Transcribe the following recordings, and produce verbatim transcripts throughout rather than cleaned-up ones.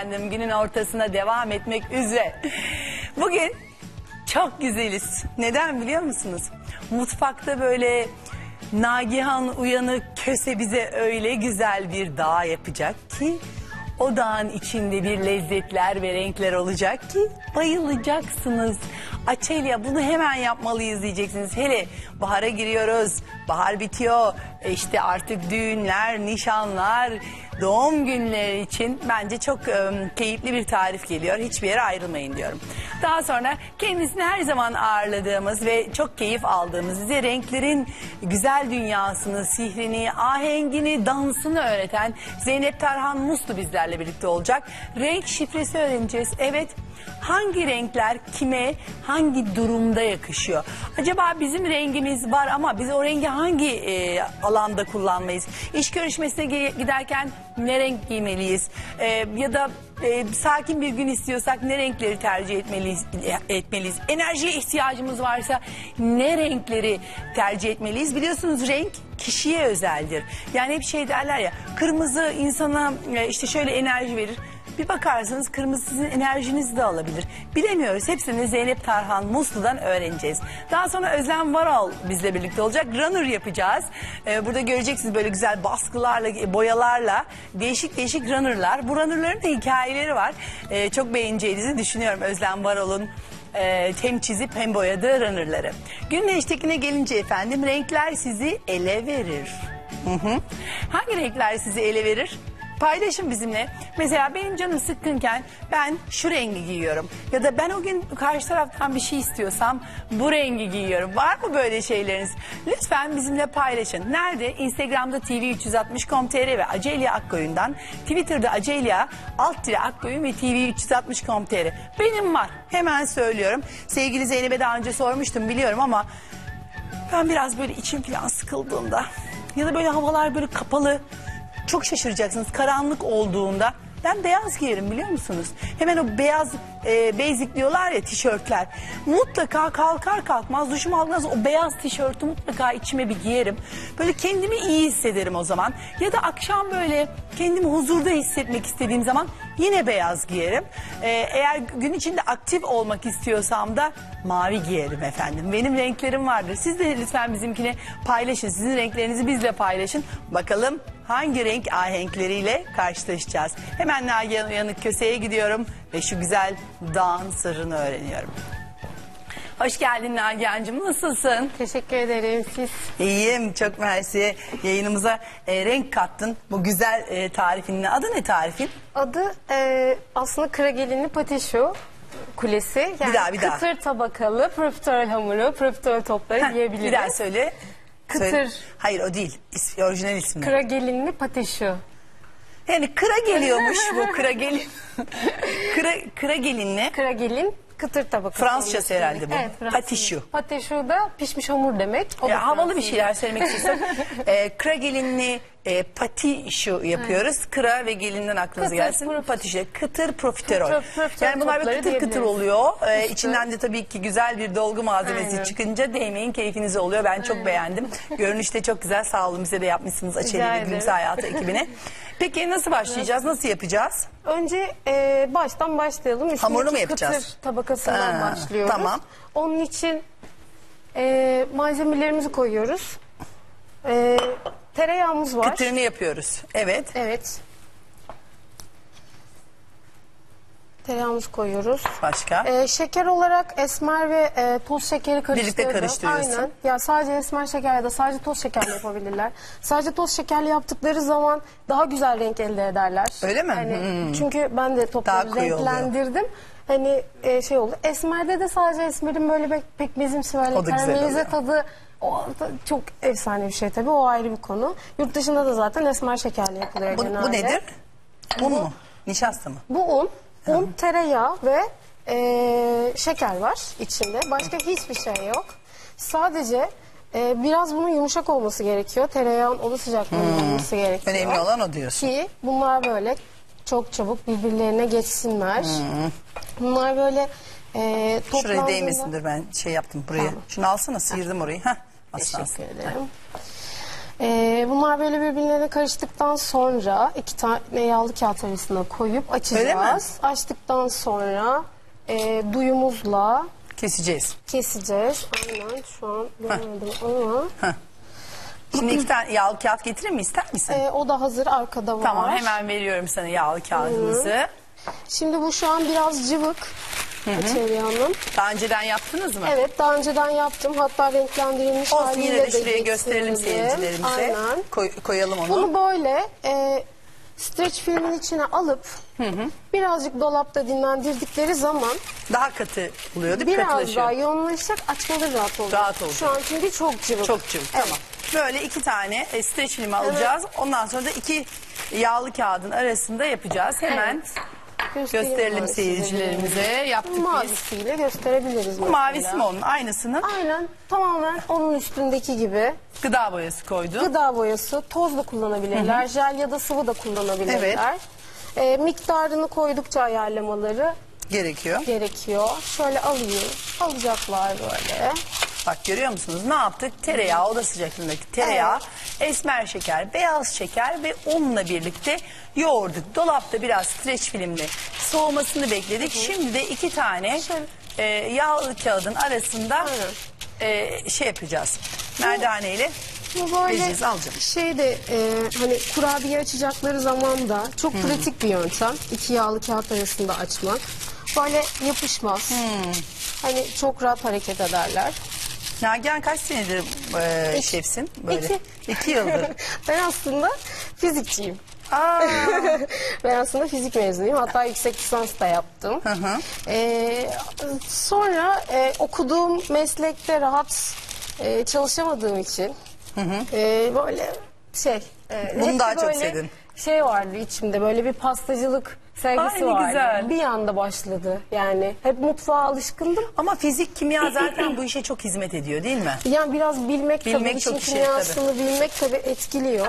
Efendim, günün ortasına devam etmek üzere. Bugün çok güzeliz. Neden biliyor musunuz? Mutfakta böyle Nagihan uyanık köse bize öyle güzel bir dağ yapacak ki o dağın içinde bir lezzetler ve renkler olacak ki bayılacaksınız. Açelya, bunu hemen yapmalıyız diyeceksiniz. Hele bahara giriyoruz, bahar bitiyor. E işte artık düğünler, nişanlar, doğum günleri için bence çok e, keyifli bir tarif geliyor. Hiçbir yere ayrılmayın diyorum. Daha sonra kendisini her zaman ağırladığımız ve çok keyif aldığımız, size renklerin güzel dünyasını, sihrini, ahengini, dansını öğreten Zeynep Tarhan Muslu bizlerle birlikte olacak. Renk şifresi öğreneceğiz. Evet. Hangi renkler kime, hangi durumda yakışıyor? Acaba bizim rengimiz var ama biz o rengi hangi e, alanda kullanmayız? İş görüşmesine giderken ne renk giymeliyiz? E, ya da e, sakin bir gün istiyorsak ne renkleri tercih etmeliyiz, etmeliyiz? Enerjiye ihtiyacımız varsa ne renkleri tercih etmeliyiz? Biliyorsunuz, renk kişiye özeldir. Yani hep şey derler ya, kırmızı insana e, işte şöyle enerji verir. Bir bakarsınız kırmızı sizin enerjinizi de alabilir. Bilemiyoruz. Hepsini Zeynep Tarhan Muslu'dan öğreneceğiz. Daha sonra Özlem Varol bizle birlikte olacak. Runner yapacağız. Ee, burada göreceksiniz böyle güzel baskılarla, boyalarla değişik değişik runnerlar. Bu runnerların da hikayeleri var. Ee, çok beğeneceğinizi düşünüyorum Özlem Varol'un e, hem çizip hem boyadığı runnerları. Günün eştekine gelince efendim, renkler sizi ele verir. Hı hı. Hangi renkler sizi ele verir? Paylaşın bizimle. Mesela benim canım sıkkınken ben şu rengi giyiyorum. Ya da ben o gün karşı taraftan bir şey istiyorsam bu rengi giyiyorum. Var mı böyle şeyleriniz? Lütfen bizimle paylaşın. Nerede? Instagram'da T V üç yüz altmış nokta com nokta tr ve Acelya Akkoyun'dan. Twitter'da Acelya alt tire Akkoyun ve T V üç yüz altmış nokta com nokta tr. Benim var. Hemen söylüyorum. Sevgili Zeynep'e daha önce sormuştum biliyorum ama ben biraz böyle içim falan sıkıldığında ya da böyle havalar böyle kapalı, çok şaşıracaksınız. Karanlık olduğunda ben beyaz giyerim, biliyor musunuz? Hemen o beyaz e, basic diyorlar ya, tişörtler. Mutlaka kalkar kalkmaz duşumu almaz o beyaz tişörtü mutlaka içime bir giyerim. Böyle kendimi iyi hissederim o zaman. Ya da akşam böyle kendimi huzurda hissetmek istediğim zaman yine beyaz giyerim. E, eğer gün içinde aktif olmak istiyorsam da mavi giyerim efendim. Benim renklerim vardır. Siz de lütfen bizimkini paylaşın. Sizin renklerinizi bizle paylaşın. Bakalım hangi renk ahenkleriyle karşılaşacağız. Hemen Nagihan Uyanık Köse'ye gidiyorum ve şu güzel dağın sırrını öğreniyorum. Hoş geldin Nagihan'cığım, nasılsın? Teşekkür ederim, siz? İyiyim, çok mersi. Yayınımıza e, renk kattın. Bu güzel e, tarifinin adı ne tarifin? Adı e, aslında Kragelinli Patişo Kulesi. Yani bir daha bir daha. Kıtır tabakalı profiterol hamuru, profiterol topları Heh, diyebiliriz. Bir daha söyle. Kıtır. Söyle. Hayır, o değil. İsmi, orijinal ismi. Kragelinli Patişo. Yani kıra geliyormuş bu kıra gelin. kıra, kıra gelinli. Kragelin kıtır tabakası. Fransızcası herhalde bu. Evet, Patişo. Patişo da pişmiş hamur demek. O Ya, da havalı bir Fransız. şeyler söylemek istiyorsan. e, kıra gelinli e, patişo yapıyoruz. Evet. Kıra ve gelinden aklınıza Kıtır, gelsin. prof... Patişo, kıtır profiterol. Kıtır, profiterol yani bunlar bir kıtır kıtır oluyor. Ee, içinden de tabii ki güzel bir dolgu malzemesi Aynen. çıkınca değmeyin keyfinize oluyor. Ben çok Aynen. beğendim. Görünüşte çok güzel. Sağ olun, bize de yapmışsınız Açelya ve Gülümse Hayatı ekibine. Peki nasıl başlayacağız? Nasıl yapacağız? Önce e, baştan başlayalım. Üstündeki Hamurunu mu yapacağız? Kıtır tabakasından Ha, başlıyoruz. Tamam. Onun için e, malzemelerimizi koyuyoruz. E, tereyağımız var. Kıtırını yapıyoruz. Evet. Evet. Tereyağımızı koyuyoruz. Başka? E, şeker olarak esmer ve e, toz şekeri karıştırdım. Birlikte karıştırıyorsun. Aynen. Ya sadece esmer şeker ya da sadece toz şekerle yapabilirler. Sadece toz şekerle yaptıkları zaman daha güzel renk elde ederler. Öyle mi? Yani, Hmm. Çünkü ben de topları renklendirdim. Hani e, şey oldu. Esmerde de sadece esmerin böyle pek, pekmezimsi böyle karamelize tadı. O da çok efsane bir şey tabii. O ayrı bir konu. Yurt dışında da zaten esmer şekerle yapılıyor bu, genelde. Bu nedir? Un mu? Nişasta mı? Bu un. Un, Hı. tereyağı ve e, şeker var içinde. Başka hiçbir şey yok. Sadece e, biraz bunun yumuşak olması gerekiyor. Tereyağın oda sıcaklığında hmm. olması gerekiyor. Önemli olan o diyorsun. Ki bunlar böyle çok çabuk birbirlerine geçsinler. Hmm. Bunlar böyle e, toplandığında... Şuraya değmesin, dur ben şey yaptım buraya. Tamam. Şunu alsana, sıyırdım orayı. Heh, Teşekkür ederim. Ee, bunlar böyle birbirlerine karıştıktan sonra iki tane yağlı kağıt arasına koyup açacağız. Açtıktan sonra e, duyumuzla keseceğiz. Keseceğiz. Aynen, şu an görmedim ama. Heh. Şimdi iki tane yağlı kağıt getireyim mi, ister misin? Ee, o da hazır, arkada var. Tamam, hemen veriyorum sana yağlı kağıdımızı. Hı. Şimdi bu şu an biraz cıvık. Açelya Hanım. Daha önceden yaptınız mı? Evet, daha önceden yaptım. Hatta renklendirilmiş olsun, haliyle yine de şuraya getirdim. gösterelim seyircilerimize. Aynen. Koy, koyalım onu. Bunu böyle e, streç filmin içine alıp hı hı. birazcık dolapta dinlendirdikleri zaman daha katı oluyor değil mi? Biraz daha yoğunlaşacak, açmaları rahat olacak. Rahat olacak. Şu an çünkü çok cıvık. Çok cıvık, evet. Tamam. Böyle iki tane e, streç filmi alacağız. Evet. Ondan sonra da iki yağlı kağıdın arasında yapacağız. Hemen evet. gösterelim seyircilerimize. Yaptık biz. Mavisiyle gösterebiliriz mesela. Mavisi mi onun? Aynısının? Aynen. Tamamen onun üstündeki gibi. Gıda boyası koydum. Gıda boyası. Toz da kullanabilirler. Hı hı. Jel ya da sıvı da kullanabilirler. Evet. E, miktarını koydukça ayarlamaları gerekiyor. Gerekiyor. Şöyle alayım. Alacaklar böyle. Bak, görüyor musunuz? Ne yaptık? Tereyağı, oda sıcaklığındaki tereyağı, evet. esmer şeker, beyaz şeker ve unla birlikte yoğurduk. Dolapta biraz streç filmle soğumasını bekledik. Hı hı. Şimdi de iki tane e, yağlı kağıdın arasında e, şey yapacağız. Merdaneyle vereceğiz, alacağım. Şey de e, hani kurabiye açacakları zaman da çok hmm. pratik bir yöntem. İki yağlı kağıt arasında açmak. Böyle yapışmaz. Hmm. Hani çok rahat hareket ederler. Nagihan kaç senedir e, İki. şefsin? Böyle. İki. İki yıldır. Ben aslında fizikçiyim. Aa. Ben aslında fizik mezunuyum. Hatta yüksek lisans da yaptım. Hı hı. Ee, sonra e, okuduğum meslekte rahat e, çalışamadığım için hı hı. E, böyle şey. E, Bunu daha çok sevdin. Şey vardı içimde, böyle bir pastacılık sevgisi vardı. Güzel. Bir anda başladı. Yani hep mutfağa alışkındım. Ama fizik, kimya zaten bu işe çok hizmet ediyor değil mi? Yani biraz bilmek, bilmek tabii, çok işin kimyasını tabii. bilmek tabii etkiliyor.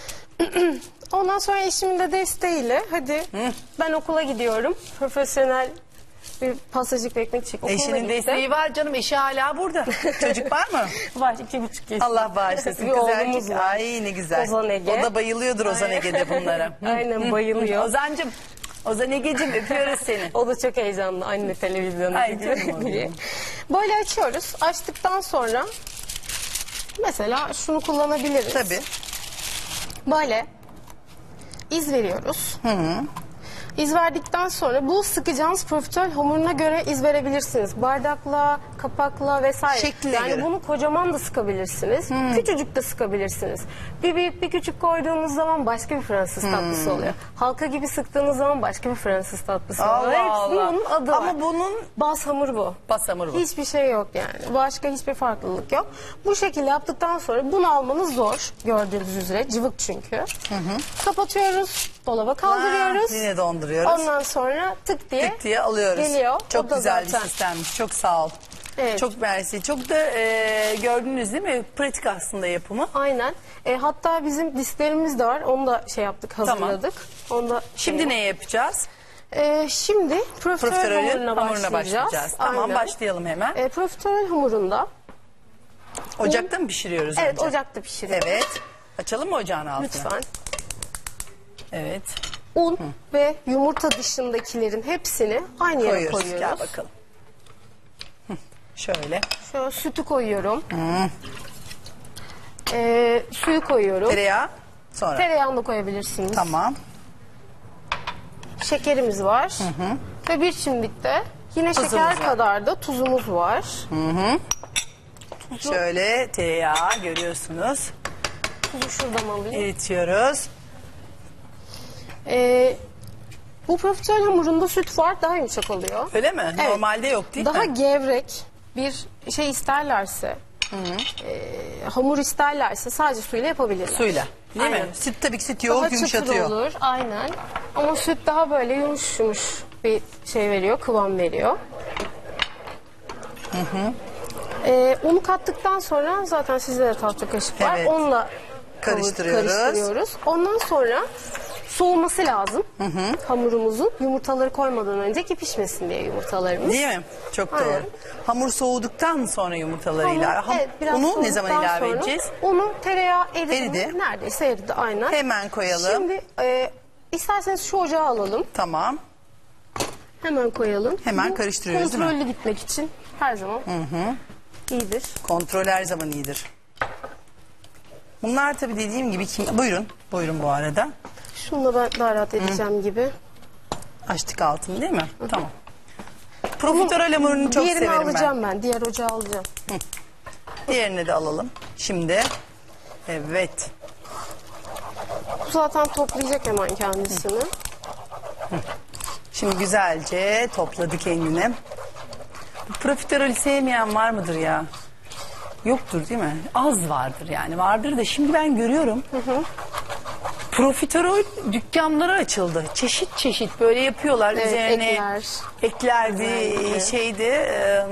Ondan sonra eşimin de desteğiyle hadi Hı. ben okula gidiyorum. Profesyonel bir pastacılık ve ekmek çek. Eşinin desteği var canım. Eşi hala burada. Çocuk var mı? Var, iki buçuk yaşında. Allah bağışlasın. Kız erkek. Ay ne güzel. Ozan Ege. O da bayılıyordur Ozan Ege'de bunlara. Aynen, bayılıyor. Ozancığım, Ozan Ege'cim, öpüyoruz seni. O da çok heyecanlı, anne televizyonu. Ay canım. Böyle açıyoruz. Açtıktan sonra mesela şunu kullanabiliriz. Tabii. Böyle iz veriyoruz. Hı hı. İz verdikten sonra bu sıkacağınız profiterol hamuruna göre iz verebilirsiniz. Bardakla, kapakla vesaire. Şekline yani göre. bunu kocaman da sıkabilirsiniz. Hmm. Küçücük de sıkabilirsiniz. Bir büyük bir küçük koyduğunuz zaman başka bir Fransız hmm. tatlısı oluyor. Halka gibi sıktığınız zaman başka bir Fransız tatlısı Allah oluyor. Allah. Hepsinin onun adı Ama var. bunun bas hamur bu. Bas hamur bu. Hiçbir şey yok yani. Başka hiçbir farklılık yok. Bu şekilde yaptıktan sonra bunu almanız zor. Gördüğünüz üzere cıvık çünkü. Hı hı. Kapatıyoruz. Dolaba kaldırıyoruz. Ha, yine donduruyoruz. Ondan sonra tık diye, tık diye alıyoruz. Geliyor. Çok güzel zaten bir sistemmiş. Çok sağ ol. Evet. Çok mersi. Çok da e, gördünüz değil mi? Pratik aslında yapımı. Aynen. E, hatta bizim disklerimiz de var. Onu da şey yaptık, hazırladık. Tamam. Onu da şimdi şey... ne yapacağız? E, şimdi profiterol hamuruna, hamuruna başlayacağız. başlayacağız. Tamam, Aynen. başlayalım hemen. E, profiterol hamurunda. Ocakta mı pişiriyoruz Evet, önce? ocakta pişiriyoruz. Evet. Açalım mı ocağın altını? Lütfen. Evet. Un Hı. ve yumurta dışındakilerin hepsini aynı yere koyuyoruz. koyuyoruz. Gel bakalım. Hı. Şöyle. Şöyle sütü koyuyorum. Ee, suyu koyuyorum. Tereyağı sonra. Tereyağını da koyabilirsiniz. Tamam. Şekerimiz var. Hı hı. Ve bir çimdikte yine tuzumuz şeker var. kadar da tuzumuz var. Hı hı. Tuzu. Şöyle tereyağı görüyorsunuz. Tuzu şuradan alayım. Eritiyoruz. Ee, bu profiterol hamurunda süt var, daha yumuşak oluyor. Öyle mi? Evet. Normalde yok değil daha mi? Daha gevrek bir şey isterlerse, hı hı. E, hamur isterlerse sadece suyla yapabilirler. Suyla değil aynen. mi? Süt tabii ki süt yoğurt yumuşatıyor. Daha çıtır olur, aynen. Ama süt daha böyle yumuş yumuş bir şey veriyor, kıvam veriyor. Hı hı. E, unu kattıktan sonra zaten sizde de tahta kaşık var. Evet. Onunla karıştırıyoruz. karıştırıyoruz. Ondan sonra soğuması lazım. Hı hı. Hamurumuzun yumurtaları koymadan önce ki pişmesin diye yumurtalarımız. Değil mi? Çok doğru. Aynen. Hamur soğuduktan sonra yumurtaları Hamur, ilave. Ham- evet, biraz Unu ne zaman soğuduktan ilave sonra edeceğiz? Unu tereyağı eridi. Eridi. Neredeyse eridi aynen. Hemen koyalım. Şimdi e, isterseniz şu ocağa alalım. Tamam. Hemen koyalım. Hemen Bu karıştırıyoruz değil mi? kontrollü gitmek için her zaman Hı hı. iyidir. Kontrol her zaman iyidir. Bunlar tabii dediğim gibi kim... Buyurun. Buyurun bu arada. Şunu da ben daha rahat edeceğim Hı. gibi. Açtık altını değil mi? Hı. Tamam. Profiterol hamurunu çok Diğerini severim ben. alacağım ben. Diğer ocağı alacağım. Hı. Diğerini de alalım. Şimdi. Evet. Bu zaten toplayacak hemen kendisini. Hı. Hı. Şimdi güzelce topladı kendini. Bu profiterolü sevmeyen var mıdır ya? Yoktur değil mi? Az vardır yani. Vardır da şimdi ben görüyorum. Hı hı. Profiterol dükkanları açıldı. Çeşit çeşit böyle yapıyorlar. Evet, üzerine ekler. ekler bir şeydi. E,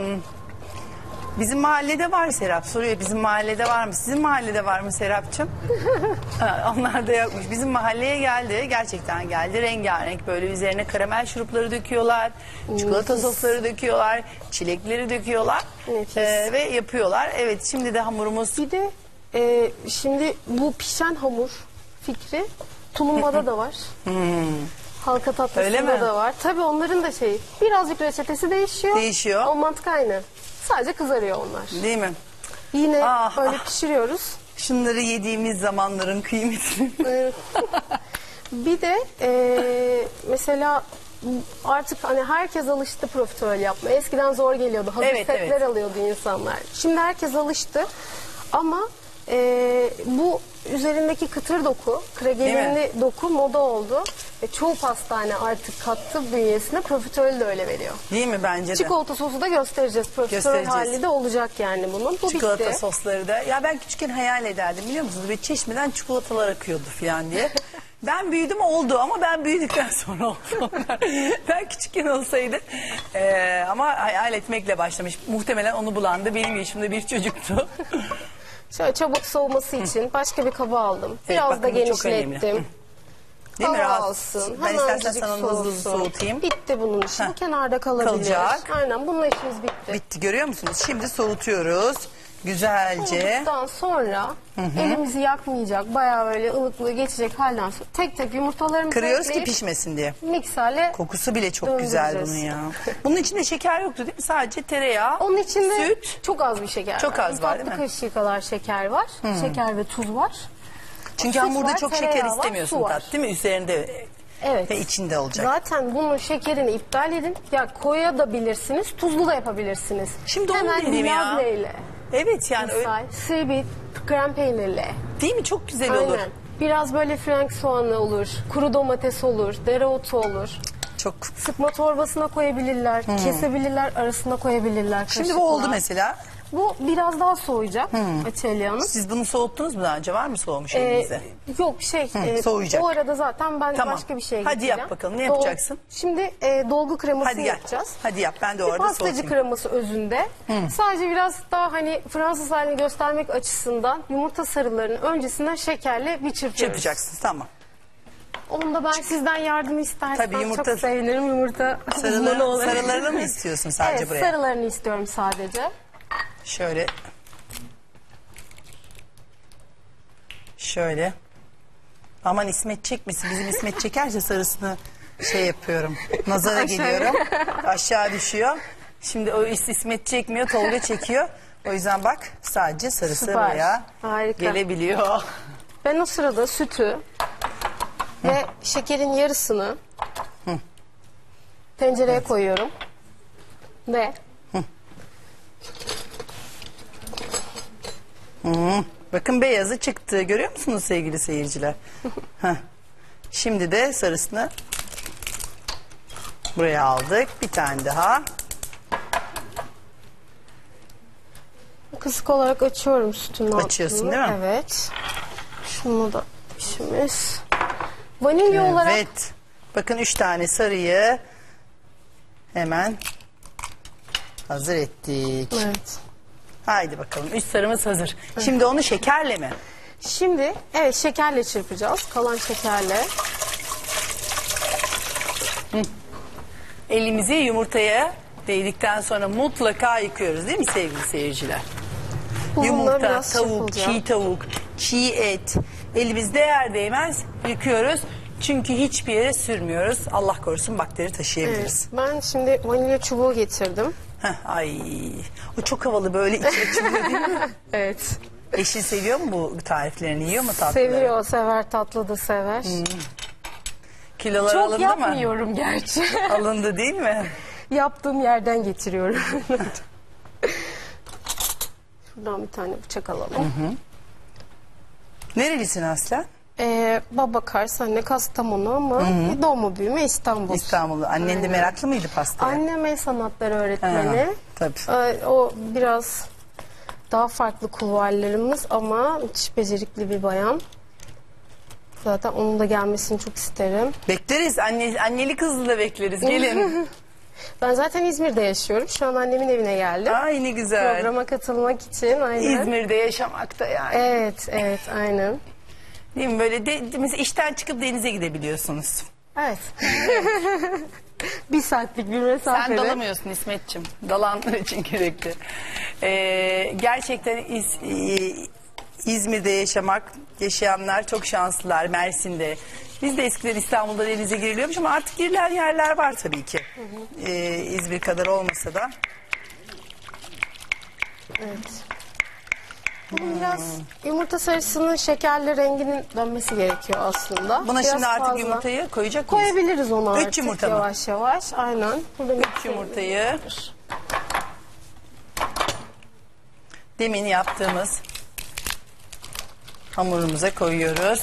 bizim mahallede var Serap. Soruyor bizim mahallede var mı? Sizin mahallede var mı Serapcığım? Ha, onlar da yokmuş. Bizim mahalleye geldi. Gerçekten geldi. Rengarenk böyle üzerine karamel şurupları döküyorlar. Çikolata Nefis. sosları döküyorlar. Çilekleri döküyorlar. E, ve yapıyorlar. Evet şimdi de hamurumuz. Bir de e, şimdi bu pişen hamur fikri tulumbada da var. Hmm. Halka tatlısında da var. Tabii onların da şey birazcık reçetesi değişiyor. Değişiyor. O mantık aynı. Sadece kızarıyor onlar. Değil mi? Yine Ah, böyle ah. pişiriyoruz. Şunları yediğimiz zamanların kıymetini. Evet. Bir de e, mesela artık hani herkes alıştı profiterol yapmaya. Eskiden zor geliyordu. Hazır Evet, setler evet. alıyordu insanlar. Şimdi herkes alıştı. Ama e, bu üzerindeki kıtır doku, kregelinli doku moda oldu. Ve çoğu pastane artık kattı bünyesine, profiterol de öyle veriyor. Değil mi bence de? Çikolata sosu da göstereceğiz. Profiterol Göstereceğiz. hali de olacak yani bunun. Bu Çikolata bitti. sosları da. Ya ben küçükken hayal ederdim biliyor musunuz? Böyle çeşmeden çikolatalar akıyordu falan diye. Ben büyüdüm oldu ama ben büyüdükten sonra oldu onlar. Ben küçükken olsaydı. Ee, ama hayal etmekle başlamış. Muhtemelen onu bulandı. Benim yaşımda bir çocuktu. Şöyle çabuk soğuması için başka bir kaba aldım. Biraz bakın da bu çok önemli. genişlettim. Değil mi? Hava Rahat. alsın. Ben istersen Hemencik sana onu hızlı hızlı soğusun. soğutayım. Bitti bunun işi. Heh. Bu kenarda kalabilir. Kalacak. Aynen bununla işimiz bitti. Bitti görüyor musunuz? Şimdi soğutuyoruz. Güzelce. Soğuduktan sonra elimizi yakmayacak, bayağı böyle ılıklığı geçecek halden sonra tek tek yumurtalarımızı Kırıyoruz ki ekleyip pişmesin diye. mikserle Kokusu bile çok güzel bunun döndüreceğiz. ya. Bunun içinde şeker yoktu değil mi? Sadece tereyağı, Onun içinde süt. çok az bir şeker Çok var. az Bir var, tatlı değil mi? kaşığı kadar şeker var. Şeker ve tuz var. Çünkü Süt hamurda var, çok tereyağı şeker var, istemiyorsun su var. tat değil mi? Üzerinde Evet. ve içinde olacak. Zaten bunun şekerini iptal edin. Ya koyabilirsiniz, tuzlu da yapabilirsiniz. Şimdi onu Hemen dedim ya. labne ile. Evet yani öyle, Misal, sivit, krem peynirle. değil mi? Çok güzel olur. Aynen. Biraz böyle frank soğanı olur, kuru domates olur, dereotu olur. Çok. Sıkma torbasına koyabilirler, kesebilirler, arasına koyabilirler. Şimdi bu kaşıkla. oldu mesela. Bu biraz daha soğuyacak Açelya Hanım. Siz bunu soğuttunuz mu daha önce? Var mı soğumuş Ee, elinizde? yok şey, e, soğuyacak. o arada zaten ben Tamam. başka bir şeye Hadi geçeceğim. yap bakalım, ne Dol- yapacaksın? Şimdi e, dolgu kremasını Hadi gel. yapacağız. Hadi yap ben de Bir orada pastacı soğutayım. kreması özünde. Sadece biraz daha hani Fransız halini göstermek açısından yumurta sarılarının öncesinden şekerle bir çırpıyoruz. Çırpacaksın tamam. Onu da ben sizden yardım istersem Tabii, yumurta- çok sevinirim. Yumurta uzmanı Sarıları, olarak. sarılarını mı istiyorsun sadece Evet, buraya? sarılarını istiyorum sadece. Şöyle. Şöyle. Aman İsmet çekmesin. Bizim İsmet çekerse sarısını şey yapıyorum. Nazara geliyorum. Aşağı düşüyor. Şimdi o İs- İsmet çekmiyor. Tolga çekiyor. O yüzden bak sadece sarısı Süper. buraya Harika. gelebiliyor. Ben o sırada sütü ve şekerin yarısını tencereye koyuyorum. Ve Hı. Bakın beyazı çıktı. Görüyor musunuz sevgili seyirciler? Heh. Şimdi de sarısını buraya aldık. Bir tane daha. kısık olarak açıyorum sütün Açıyorsun, altını. değil mi? Evet. Şunu da işimiz. Vanilya olarak Evet. Bakın üç tane sarıyı hemen hazır ettik. evet. Haydi bakalım. Üç sarımız hazır. Şimdi onu şekerle mi? Şimdi evet şekerle çırpacağız. Kalan şekerle. Hı. Elimizi yumurtaya değdikten sonra mutlaka yıkıyoruz değil mi sevgili seyirciler? Bununla Yumurta, biraz tavuk, çırpılacağım. çiğ tavuk, çiğ et. Elimiz değer değmez yıkıyoruz. Çünkü hiçbir yere sürmüyoruz. Allah korusun bakteri taşıyabiliriz. Evet, ben şimdi vanilya çubuğu getirdim. Heh, ay, o çok havalı böyle içi açılıyor değil mi? Evet. Eşin seviyor mu bu tariflerini? Yiyor mu tatlıları? Seviyor, sever, tatlı da sever. Hmm. Kilolar Çok alındı mı? yapmıyorum gerçi. Alındı değil mi? Yaptığım yerden getiriyorum. Şuradan bir tane bıçak alalım. Hı hı. Nerelisin Aslen? Ee, baba Kars, anne Kastamonu ama hı hı. doğma büyüme İstanbul. İstanbul'da. Annen Aynen. de meraklı mıydı pastaya? Annem el sanatları öğretmeni. Ha, tabii. Ee, o biraz daha farklı kulvarlarımız ama müthiş becerikli bir bayan. Zaten onun da gelmesini çok isterim. Bekleriz. Anne, anneli kızlı da bekleriz. Gelin. Ben zaten İzmir'de yaşıyorum. Şu an annemin evine geldim. Ay ne güzel. Programa katılmak için. Aynen. İzmir'de yaşamakta yani. Evet, evet, aynen. Değil mi? Böyle de, mesela işten çıkıp denize gidebiliyorsunuz. Evet. Bir saatlik bir mesafede. Sen dalamıyorsun İsmetciğim. Dalanlar için gerekli. Ee, gerçekten İz, İzmir'de yaşamak, yaşayanlar çok şanslılar. Mersin'de. Biz de eskiden İstanbul'da denize giriliyormuş ama artık girilen yerler var tabii ki. Hı hı. Ee, İzmir kadar olmasa da. Evet. Bunun biraz yumurta sarısının şekerli renginin dönmesi gerekiyor aslında. Buna biraz şimdi artık fazla. yumurtayı koyacak mıyız? Koyabiliriz onu Üç artık yumurta mı? yavaş yavaş. Aynen. Burada Üç yumurtayı demin yaptığımız hamurumuza koyuyoruz.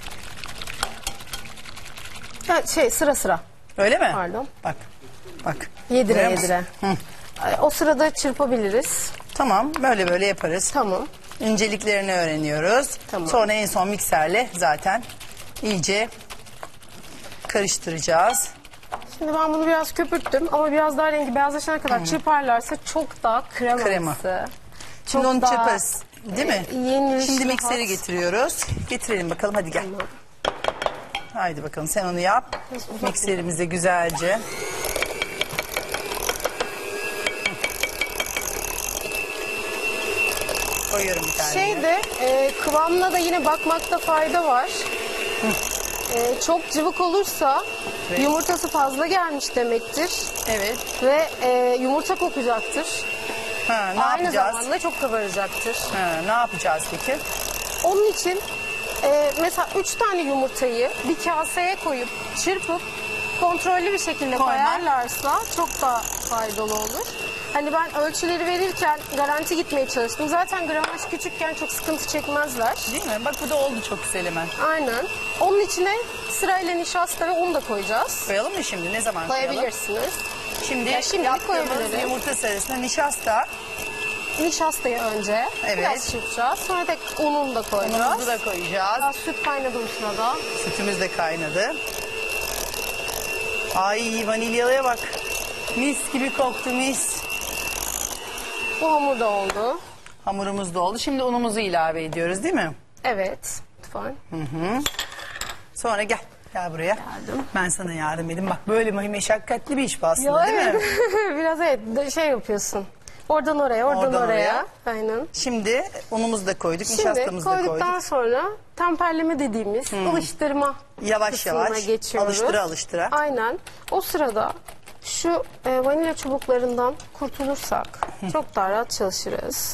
Ha, şey sıra sıra. Öyle mi? Pardon. Bak. Bak. Yedire Görüyor musun? yedire. Hı. O sırada çırpabiliriz. Tamam. Böyle böyle yaparız. Tamam. İnceliklerini öğreniyoruz. Tamam. Sonra en son mikserle zaten iyice karıştıracağız. Şimdi ben bunu biraz köpürttüm ama biraz daha rengi beyazlaşana kadar çırparlarsa çok daha kreması. Krema. Şimdi Çok onu daha, çırparız. Değil mi? e, yenilişli, Şimdi mikseri hat. getiriyoruz. Getirelim bakalım hadi gel. Tamam. Haydi bakalım sen onu yap. Mikserimize güzelce. Koyuyorum bir tane. Şeyde e, kıvamına da yine bakmakta fayda var. E, çok cıvık olursa Evet. yumurtası fazla gelmiş demektir. Evet. Ve e, yumurta kokacaktır. Ha, ne Aynı yapacağız? zamanda çok kabaracaktır. Ha, ne yapacağız peki? Onun için e, mesela üç tane yumurtayı bir kaseye koyup çırpıp kontrollü bir şekilde Koyma. koyarlarsa çok daha faydalı olur. Hani ben ölçüleri verirken garanti gitmeye çalıştım. Zaten gramaj küçükken çok sıkıntı çekmezler. Değil mi? Bak bu da oldu çok güzel hemen. Aynen. Onun içine sırayla nişasta ve un da koyacağız. Koyalım mı şimdi? Ne zaman koyalım? Koyabilirsiniz. Şimdi Ya şimdi yaptığımız koyabiliriz. yumurta sarısına nişasta, Nişastayı önce Evet. biraz çırpacağız. Sonra tek ununu da koyacağız. unumuzu da koyacağız. Biraz süt kaynadı bu sırada. Sütümüz de kaynadı. Ay vanilyalıya bak. Mis gibi koktu mis. Bu hamur da oldu. Hamurumuz da oldu. Şimdi unumuzu ilave ediyoruz değil mi? Evet. Lütfen. Sonra gel. Gel buraya. Geldim. Ben sana yardım edeyim. Bak böyle meşakkatli bir iş bu aslında Ya değil evet. mi? Biraz evet de- şey yapıyorsun. Oradan oraya, oradan, Oradan oraya. Aynen. Şimdi unumuzu da koyduk. Şimdi Nişastamızı da koyduktan koyduk. sonra temperleme dediğimiz alıştırma Yavaş kısmına yavaş geçiyoruz. alıştıra alıştıra. Aynen. O sırada şu e, vanilya çubuklarından kurtulursak çok daha rahat çalışırız.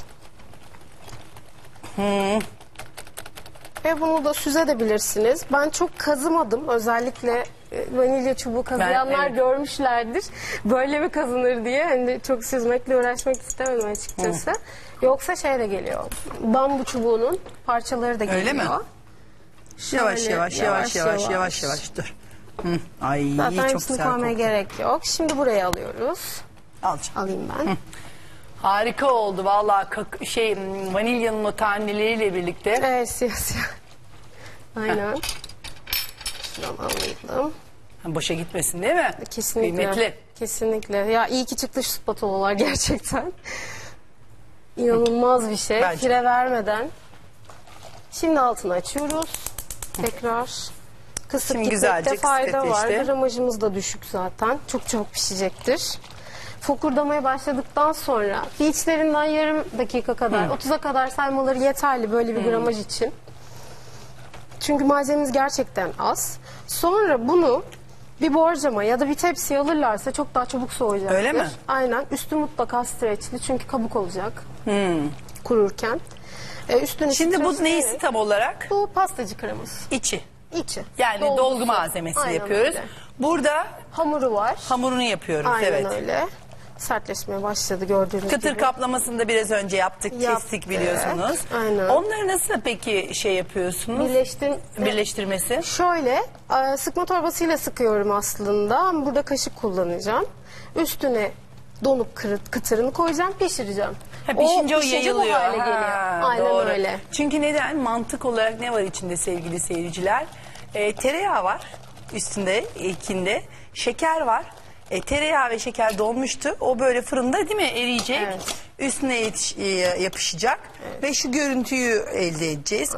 Ve bunu da süzebilirsiniz. Ben çok kazımadım. Özellikle e, vanilya çubuğu kazıyanlar evet. görmüşlerdir. Böyle mi kazınır diye. Hani çok süzmekle uğraşmak istemedim açıkçası. Yoksa şey de geliyor. Bambu çubuğunun parçaları da geliyor. Öyle mi? Şöyle Yavaş yavaş yavaş yavaş yavaş yavaş dur. Hı. Ay Zaten çok hepsini güzel koymaya koktu. gerek yok. Şimdi buraya alıyoruz. Alacağım. Alayım ben. Harika oldu vallahi kak- şey m, vanilyanın o taneleriyle birlikte. Evet siyah siyah. Aynen. Şuradan alayım. Ha, boşa gitmesin değil mi? Kesinlikle. Kıymetli. Kesinlikle. Ya iyi ki çıktı şu spatulalar gerçekten. İnanılmaz bir şey. Bence. Fire vermeden. Şimdi altını açıyoruz. Tekrar. Kısık Şimdi gitmekte güzelce fayda var. kısmetleşti. Gramajımız da düşük zaten. Çok çok pişecektir. Fokurdamaya başladıktan sonra bir içlerinden yarım dakika kadar, otuza kadar saymaları yeterli böyle bir gramaj için. Çünkü malzememiz gerçekten az. Sonra bunu bir borcama ya da bir tepsiye alırlarsa çok daha çabuk soğuyacaktır. Öyle mi? Aynen. Üstü mutlaka streçli çünkü kabuk olacak kururken. Ee, üstünü Şimdi bu streçleyerek- neyisi tam olarak? Bu pastacı kreması. İçi. İçi. Yani Dolgusu. dolgu malzemesi Aynen yapıyoruz. öyle. Burada Hamuru var. hamurunu yapıyoruz. Aynen evet. öyle. Sertleşmeye başladı gördüğünüz Kıtır gibi. kaplamasını da biraz önce yaptık, Yaptık. kestik biliyorsunuz. Aynen. Onları nasıl peki şey yapıyorsunuz? Birleştim. Birleştirmesi. Şöyle e, sıkma torbasıyla sıkıyorum aslında ama burada kaşık kullanacağım. Üstüne donuk kırıt, kıtırını koyacağım, pişireceğim. Ha, pişince o, pişince bu yayılıyor. hale geliyor. Ha, Aynen doğru. öyle. Çünkü neden? Mantık olarak ne var içinde sevgili seyirciler? E, tereyağı var üstünde, ilkinde. Şeker var. E, tereyağı ve şeker donmuştu. O böyle fırında değil mi eriyecek. Evet. Üstüne yetiş, e, yapışacak. Ve şu görüntüyü elde edeceğiz.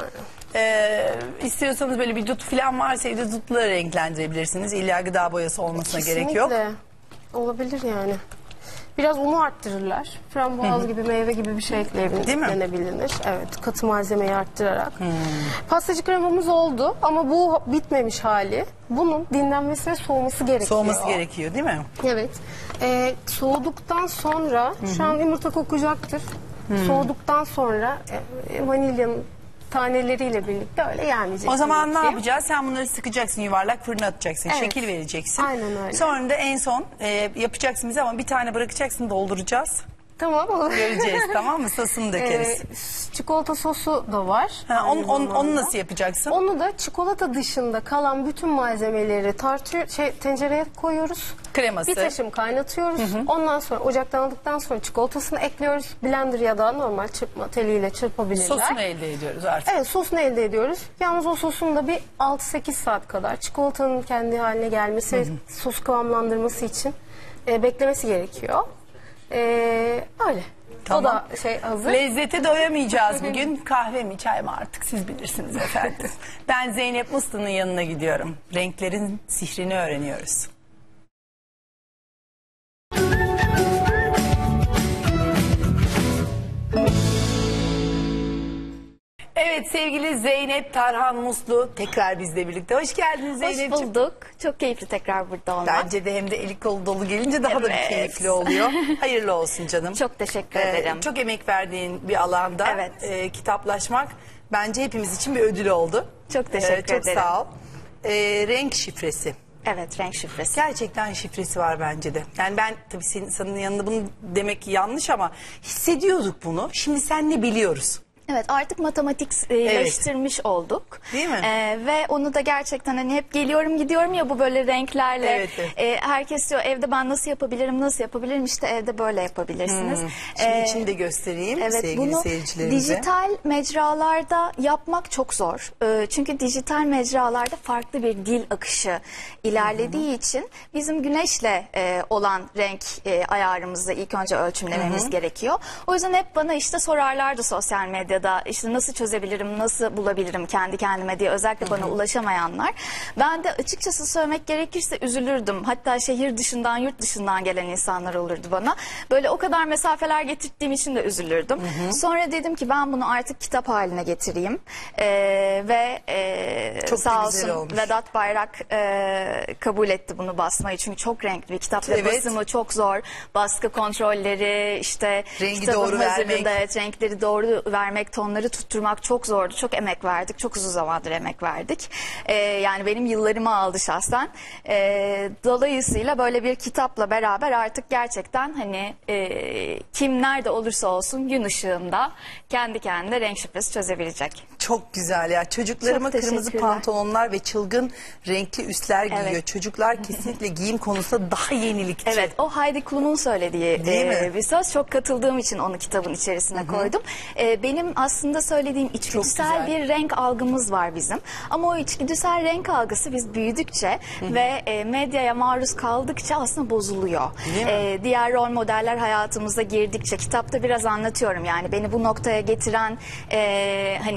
E, istiyorsanız böyle bir dut falan varsa evde dutla renklendirebilirsiniz. İlla gıda boyası olmasına gerek yok. Kesinlikle. Olabilir yani. Biraz unu arttırırlar. Frambuaz gibi, meyve gibi bir şey ekleyebilir, Değil mi? denebilir. Evet, katı malzemeyi arttırarak. Pastacı kremamız oldu ama bu bitmemiş hali. Bunun dinlenmesi ve soğuması gerekiyor. Soğuması gerekiyor değil mi? Evet. Ee, soğuduktan sonra, şu an yumurta kokacaktır. Soğuduktan sonra e, vanilyanın taneleriyle birlikte öyle yenmeyecek. O zaman tabii ne ki. yapacağız? Sen bunları sıkacaksın, yuvarlak fırına atacaksın, Evet. şekil vereceksin. Aynen öyle. Sonra da en son e, yapacaksın bize ama bir tane bırakacaksın, dolduracağız. Tamam. olur. Göreceğiz tamam mı? Sosunu dökeriz. Ee, çikolata sosu da var. ha, on, aynı on, onu zamanda. nasıl yapacaksın? Onu da çikolata dışında kalan bütün malzemeleri tartıyor, şey, tencereye koyuyoruz. Kreması. Bir taşım kaynatıyoruz. Ondan sonra ocaktan aldıktan sonra çikolatasını ekliyoruz. Blender ya da normal çırpma teliyle çırpabilirler. Sosunu elde ediyoruz artık. Evet, sosunu elde ediyoruz. Yalnız o sosun da bir altı sekiz saat kadar çikolatanın kendi haline gelmesi ve sos kıvamlandırması için e, beklemesi gerekiyor. E, öyle. Tamam. O da şey hazır. Lezzete doyamayacağız bugün. Kahve mi çay mı artık siz bilirsiniz efendim. Ben Zeynep Muslu'nun yanına gidiyorum. Renklerin sihrini öğreniyoruz. Evet sevgili Zeynep Tarhan Muslu tekrar bizle birlikte. Hoş geldiniz Hoş Zeynep'ciğim. bulduk. Çok keyifli tekrar burada olmak. Bence de hem de eli kolu dolu gelince daha da bir Evet. keyifli oluyor. Hayırlı olsun canım. Çok teşekkür Ee, ederim. Çok emek verdiğin bir alanda Evet. e, kitaplaşmak bence hepimiz için bir ödül oldu. Çok teşekkür çok ederim. sağ ol. Ee, renk şifresi. Evet, renk şifresi. Gerçekten şifresi var bence de. Yani ben tabii senin, senin yanında bunu demek yanlış ama hissediyorduk bunu. Şimdi seninle biliyoruz. Evet, artık matematikleştirmiş olduk. Değil mi? Ee, ve onu da gerçekten hani hep geliyorum gidiyorum ya bu böyle renklerle. Evet, evet. Ee, herkes diyor evde ben nasıl yapabilirim, nasıl yapabilirim? İşte evde böyle yapabilirsiniz. Şimdi Ee, içini de göstereyim Evet, sevgili bunu seyircilerimize. dijital mecralarda yapmak çok zor. Ee, çünkü dijital mecralarda farklı bir dil akışı ilerlediği için bizim güneşle e, olan renk e, ayarımızı ilk önce ölçümlememiz gerekiyor. O yüzden hep bana işte sorarlardı sosyal medyada işte nasıl çözebilirim, nasıl bulabilirim kendi kendime diye özellikle bana ulaşamayanlar. Ben de açıkçası söylemek gerekirse üzülürdüm. Hatta şehir dışından, yurt dışından gelen insanlar olurdu bana. Böyle o kadar mesafeler getirdiğim için de üzülürdüm. Sonra dedim ki ben bunu artık kitap haline getireyim. Ee, ve e, Çok da sağ güzel olsun olmuş. Vedat Bayrak e, kabul etti bunu basmayı. Çünkü çok renkli bir kitap ve Evet. basımı çok zor. Baskı kontrolleri, işte Rengi kitabın doğru vermek. hazırlığında evet, renkleri doğru vermek, tonları tutturmak çok zordu. Çok emek verdik. Çok uzun zamandır emek verdik. Ee, yani benim yıllarımı aldı şahsen. Ee, dolayısıyla böyle bir kitapla beraber artık gerçekten hani e, kim nerede olursa olsun gün ışığında kendi kendine renk şifresi çözebilecek. Çok güzel ya. Çocuklarıma Çok kırmızı teşekkürler. pantolonlar ve çılgın renkli üstler giyiyor. Evet. Çocuklar kesinlikle giyim konusunda daha yenilikçi. Evet, o Heidi Klum'un söylediği Değil e, mi? bir söz. Çok katıldığım için onu kitabın içerisine koydum. E, benim aslında söylediğim içgüdüsel güzel. bir renk algımız var bizim. Ama o içgüdüsel renk algısı biz büyüdükçe ve e, medyaya maruz kaldıkça aslında bozuluyor. Değil mi? E, diğer rol modeller hayatımıza girdikçe, kitapta biraz anlatıyorum yani beni bu noktaya getiren e, hani kendimi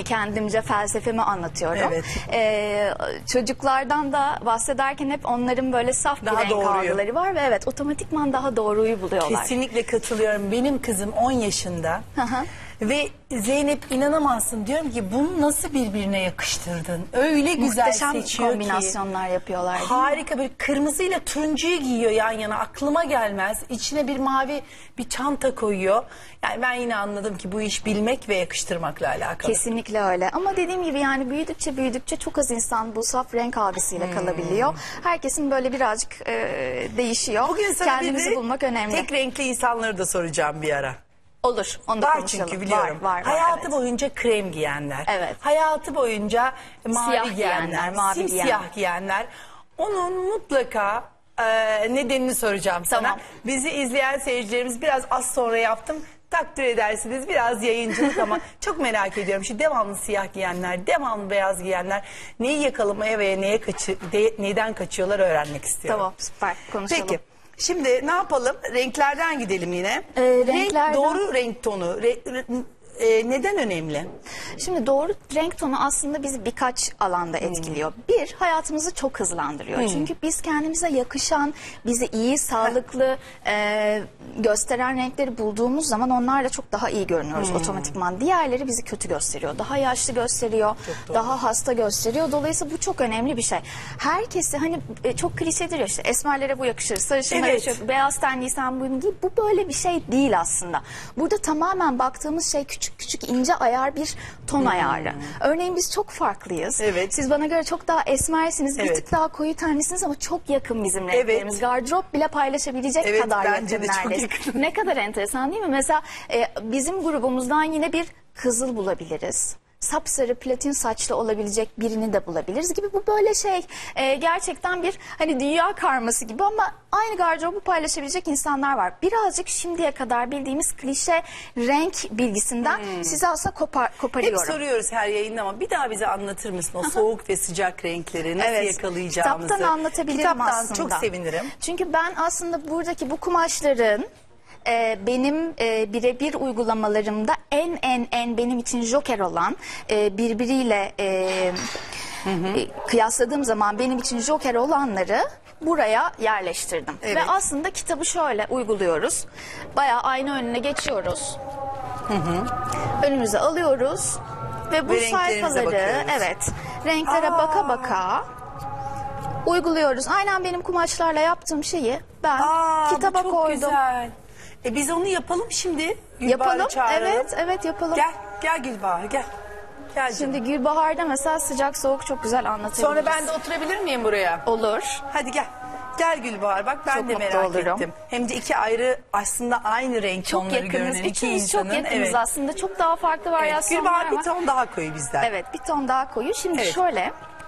düşünce, felsefemi anlatıyorum. Evet. Ee, çocuklardan da bahsederken hep onların böyle saf Daha bir renk doğruyu. algıları var ve evet otomatikman daha doğruyu buluyorlar. Kesinlikle katılıyorum. Benim kızım on yaşında. Hı hı. Ve Zeynep inanamazsın, diyorum ki bunu nasıl birbirine yakıştırdın? Öyle güzel Muhteşem seçiyor ki. kombinasyonlar yapıyorlar. değil mi? Harika, böyle kırmızıyla turuncuyu giyiyor yan yana, aklıma gelmez. İçine bir mavi bir çanta koyuyor. Yani ben yine anladım ki bu iş bilmek ve yakıştırmakla alakalı. Kesinlikle öyle. Ama dediğim gibi yani büyüdükçe büyüdükçe çok az insan bu saf renk algısıyla Hmm. kalabiliyor. Herkesin böyle birazcık e, değişiyor. Bugün sana Kendimizi bir de bulmak önemli. tek renkli insanları da soracağım bir ara. Olur. Onu da Var konuşalım. çünkü biliyorum. Var, var, var, Hayatı evet. boyunca krem giyenler. Evet. Hayatı boyunca mavi Siyah giyenler, giyenler, mavi simsiyah giyenler. giyenler. Onun mutlaka e, nedenini soracağım sana. Tamam. Bizi izleyen seyircilerimiz biraz az sonra yaptım. Takdir edersiniz, biraz yayıncılık ama çok merak ediyorum. Şu devamlı siyah giyenler, devamlı beyaz giyenler neyi yakalamaya veya neye kaçı, de, neden kaçıyorlar öğrenmek istiyorum. Tamam, süper, konuşalım. Peki. Şimdi ne yapalım? Renklerden gidelim yine. Ee, Renk, renklerden- doğru renk tonu. Re- re- e, neden önemli? Şimdi doğru renk tonu aslında bizi birkaç alanda etkiliyor. Bir, hayatımızı çok hızlandırıyor. Çünkü biz kendimize yakışan, bizi iyi, sağlıklı e, gösteren renkleri bulduğumuz zaman onlarla çok daha iyi görünüyoruz otomatikman. Diğerleri bizi kötü gösteriyor. Daha yaşlı gösteriyor, doğru. daha hasta gösteriyor. Dolayısıyla bu çok önemli bir şey. Herkesi hani e, çok klişedir ya işte esmerlere bu yakışır, sarışınlara Evet. yakışır, beyaz tenliysen bu değil. Bu böyle bir şey değil aslında. Burada tamamen baktığımız şey küçük küçük ince ayar bir ton ayarı. Örneğin biz çok farklıyız. Evet. Siz bana göre çok daha esmersiniz, bir Evet. tık daha koyu tenlisiniz ama çok yakın bizim renklerimiz. Evet. Gardırop bile paylaşabilecek Evet, kadar bence yakın de çok neredeyse. yakın. Ne kadar enteresan değil mi? Mesela e, bizim grubumuzdan yine bir kızıl bulabiliriz. Sapsarı platin saçlı olabilecek birini de bulabiliriz gibi. Bu böyle şey e, gerçekten bir hani dünya karması gibi ama aynı gardırobu paylaşabilecek insanlar var. Birazcık şimdiye kadar bildiğimiz klişe renk bilgisinden size aslında kopar, Hep koparıyorum. soruyoruz her yayında ama bir daha bize anlatır mısın o soğuk ve sıcak renkleri nasıl Evet, yakalayacağımızı? kitaptan anlatabilirim Kitaptan aslında. çok sevinirim. Çünkü ben aslında buradaki bu kumaşların e, benim e, birebir uygulamalarımda en en en benim için joker olan e, birbiriyle e, e, kıyasladığım zaman benim için joker olanları buraya yerleştirdim. Evet. Ve aslında kitabı şöyle uyguluyoruz. Bayağı ayna önüne geçiyoruz. Önümüze alıyoruz ve bu Ve renklerimize sayfaları bakıyoruz. evet renklere Aa. baka baka uyguluyoruz. Aynen benim kumaşlarla yaptığım şeyi ben Aa, bu kitaba çok koydum. güzel. E biz onu yapalım şimdi. Gülbahar'ı Yapalım. çağıralım. Evet, evet yapalım. Gel, gel Gülbahar gel. Gel canım. Şimdi Gülbahar'da mesela sıcak soğuk çok güzel anlatabiliriz. Sonra ben de oturabilir miyim buraya? olur. Hadi gel. Gel Gülbahar, bak ben Çok de mutlu merak olurum. ettim. Hem de iki ayrı aslında aynı renk Çok tonları yakınız. görünen iki Üçümüz çok insanın. yakınız Evet. aslında. Çok daha farklı Evet, varyasyonlar Gülbahar var. bir ton daha koyu bizden. Evet, bir ton daha koyu. Şimdi Evet. şöyle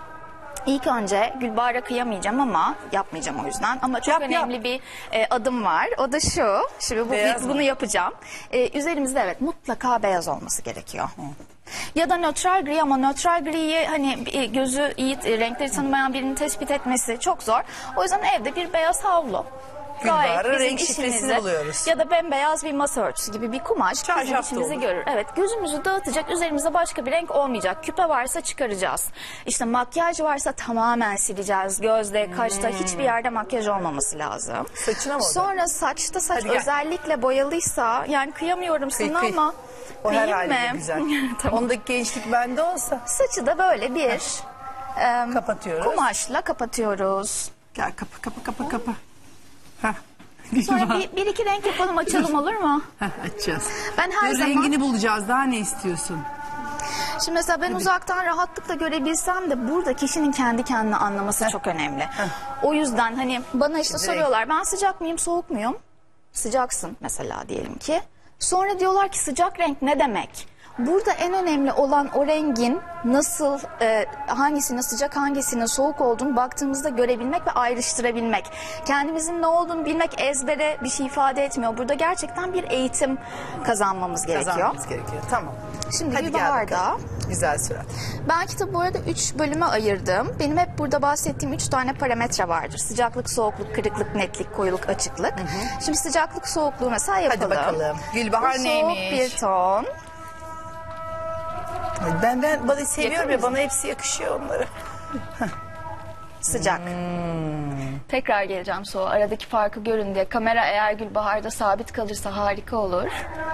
İlk önce Gülbahar'a kıyamayacağım ama yapmayacağım o yüzden. Ama çok Yap, önemli yap. bir e, adım var. O da şu. Şimdi bu, Beyaz mı? bunu yapacağım. E, üzerimizde evet mutlaka beyaz olması gerekiyor. Ya da nötral gri ama nötral griyi hani e, gözü iyi e, renkleri tanımayan birinin tespit etmesi çok zor. O yüzden evde bir beyaz havlu. Gülbahar'ın bizim renk şifresini işimizi- buluyoruz. Ya da bembeyaz bir masa örtüsü gibi bir kumaş bizim Çarşaf da işimizi olur. görür. Evet, gözümüzü dağıtacak, üzerimizde başka bir renk olmayacak. Küpe varsa çıkaracağız. İşte makyaj varsa tamamen sileceğiz. Gözde, kaşta hiçbir yerde makyaj olmaması lazım. Saçına mı o da? Sonra saçta saç Hadi gel. özellikle boyalıysa yani kıyamıyorum Kıy, sana kıy. ama O kıyayım herhalde mı? güzel. Tamam. Ondaki gençlik bende olsa. Saçı da böyle bir em, Kapatıyoruz. kumaşla kapatıyoruz. Gel kapa kapa kapa kapa. Heh. Sonra bir, bir iki renk yapalım açalım olur mu? Heh, açacağız. Ben her Dur, zaman- rengini bulacağız. Daha ne istiyorsun? Şimdi mesela ben uzaktan rahatlıkla görebilsem de burada kişinin kendi kendine anlaması çok önemli. O yüzden hani bana işte Direkt. soruyorlar ben sıcak mıyım soğuk muyum? Sıcaksın mesela diyelim ki. Sonra diyorlar ki sıcak renk ne demek? Burada en önemli olan o rengin nasıl, e, hangisinin sıcak hangisinin soğuk olduğunu baktığımızda görebilmek ve ayrıştırabilmek. Kendimizin ne olduğunu bilmek ezbere bir şey ifade etmiyor. Burada gerçekten bir eğitim kazanmamız gerekiyor. Kazanmamız gerekiyor. Tamam. Şimdi Hadi gel Gülbahar'da bakalım. Güzel surat. ben kitabı bu arada üç bölüme ayırdım. Benim hep burada bahsettiğim üç tane parametre vardır. Sıcaklık, soğukluk, kırıklık, netlik, koyuluk, açıklık. Şimdi sıcaklık, soğukluğu mesela yapalım. Hadi bakalım. Gülbahar Bu neymiş? soğuk bir ton. Ben ben bana seviyorum ya, bana hepsi yakışıyor onları. Sıcak. Tekrar geleceğim soğuğa. Aradaki farkı görün diye. Kamera eğer Gülbahar'da sabit kalırsa harika olur.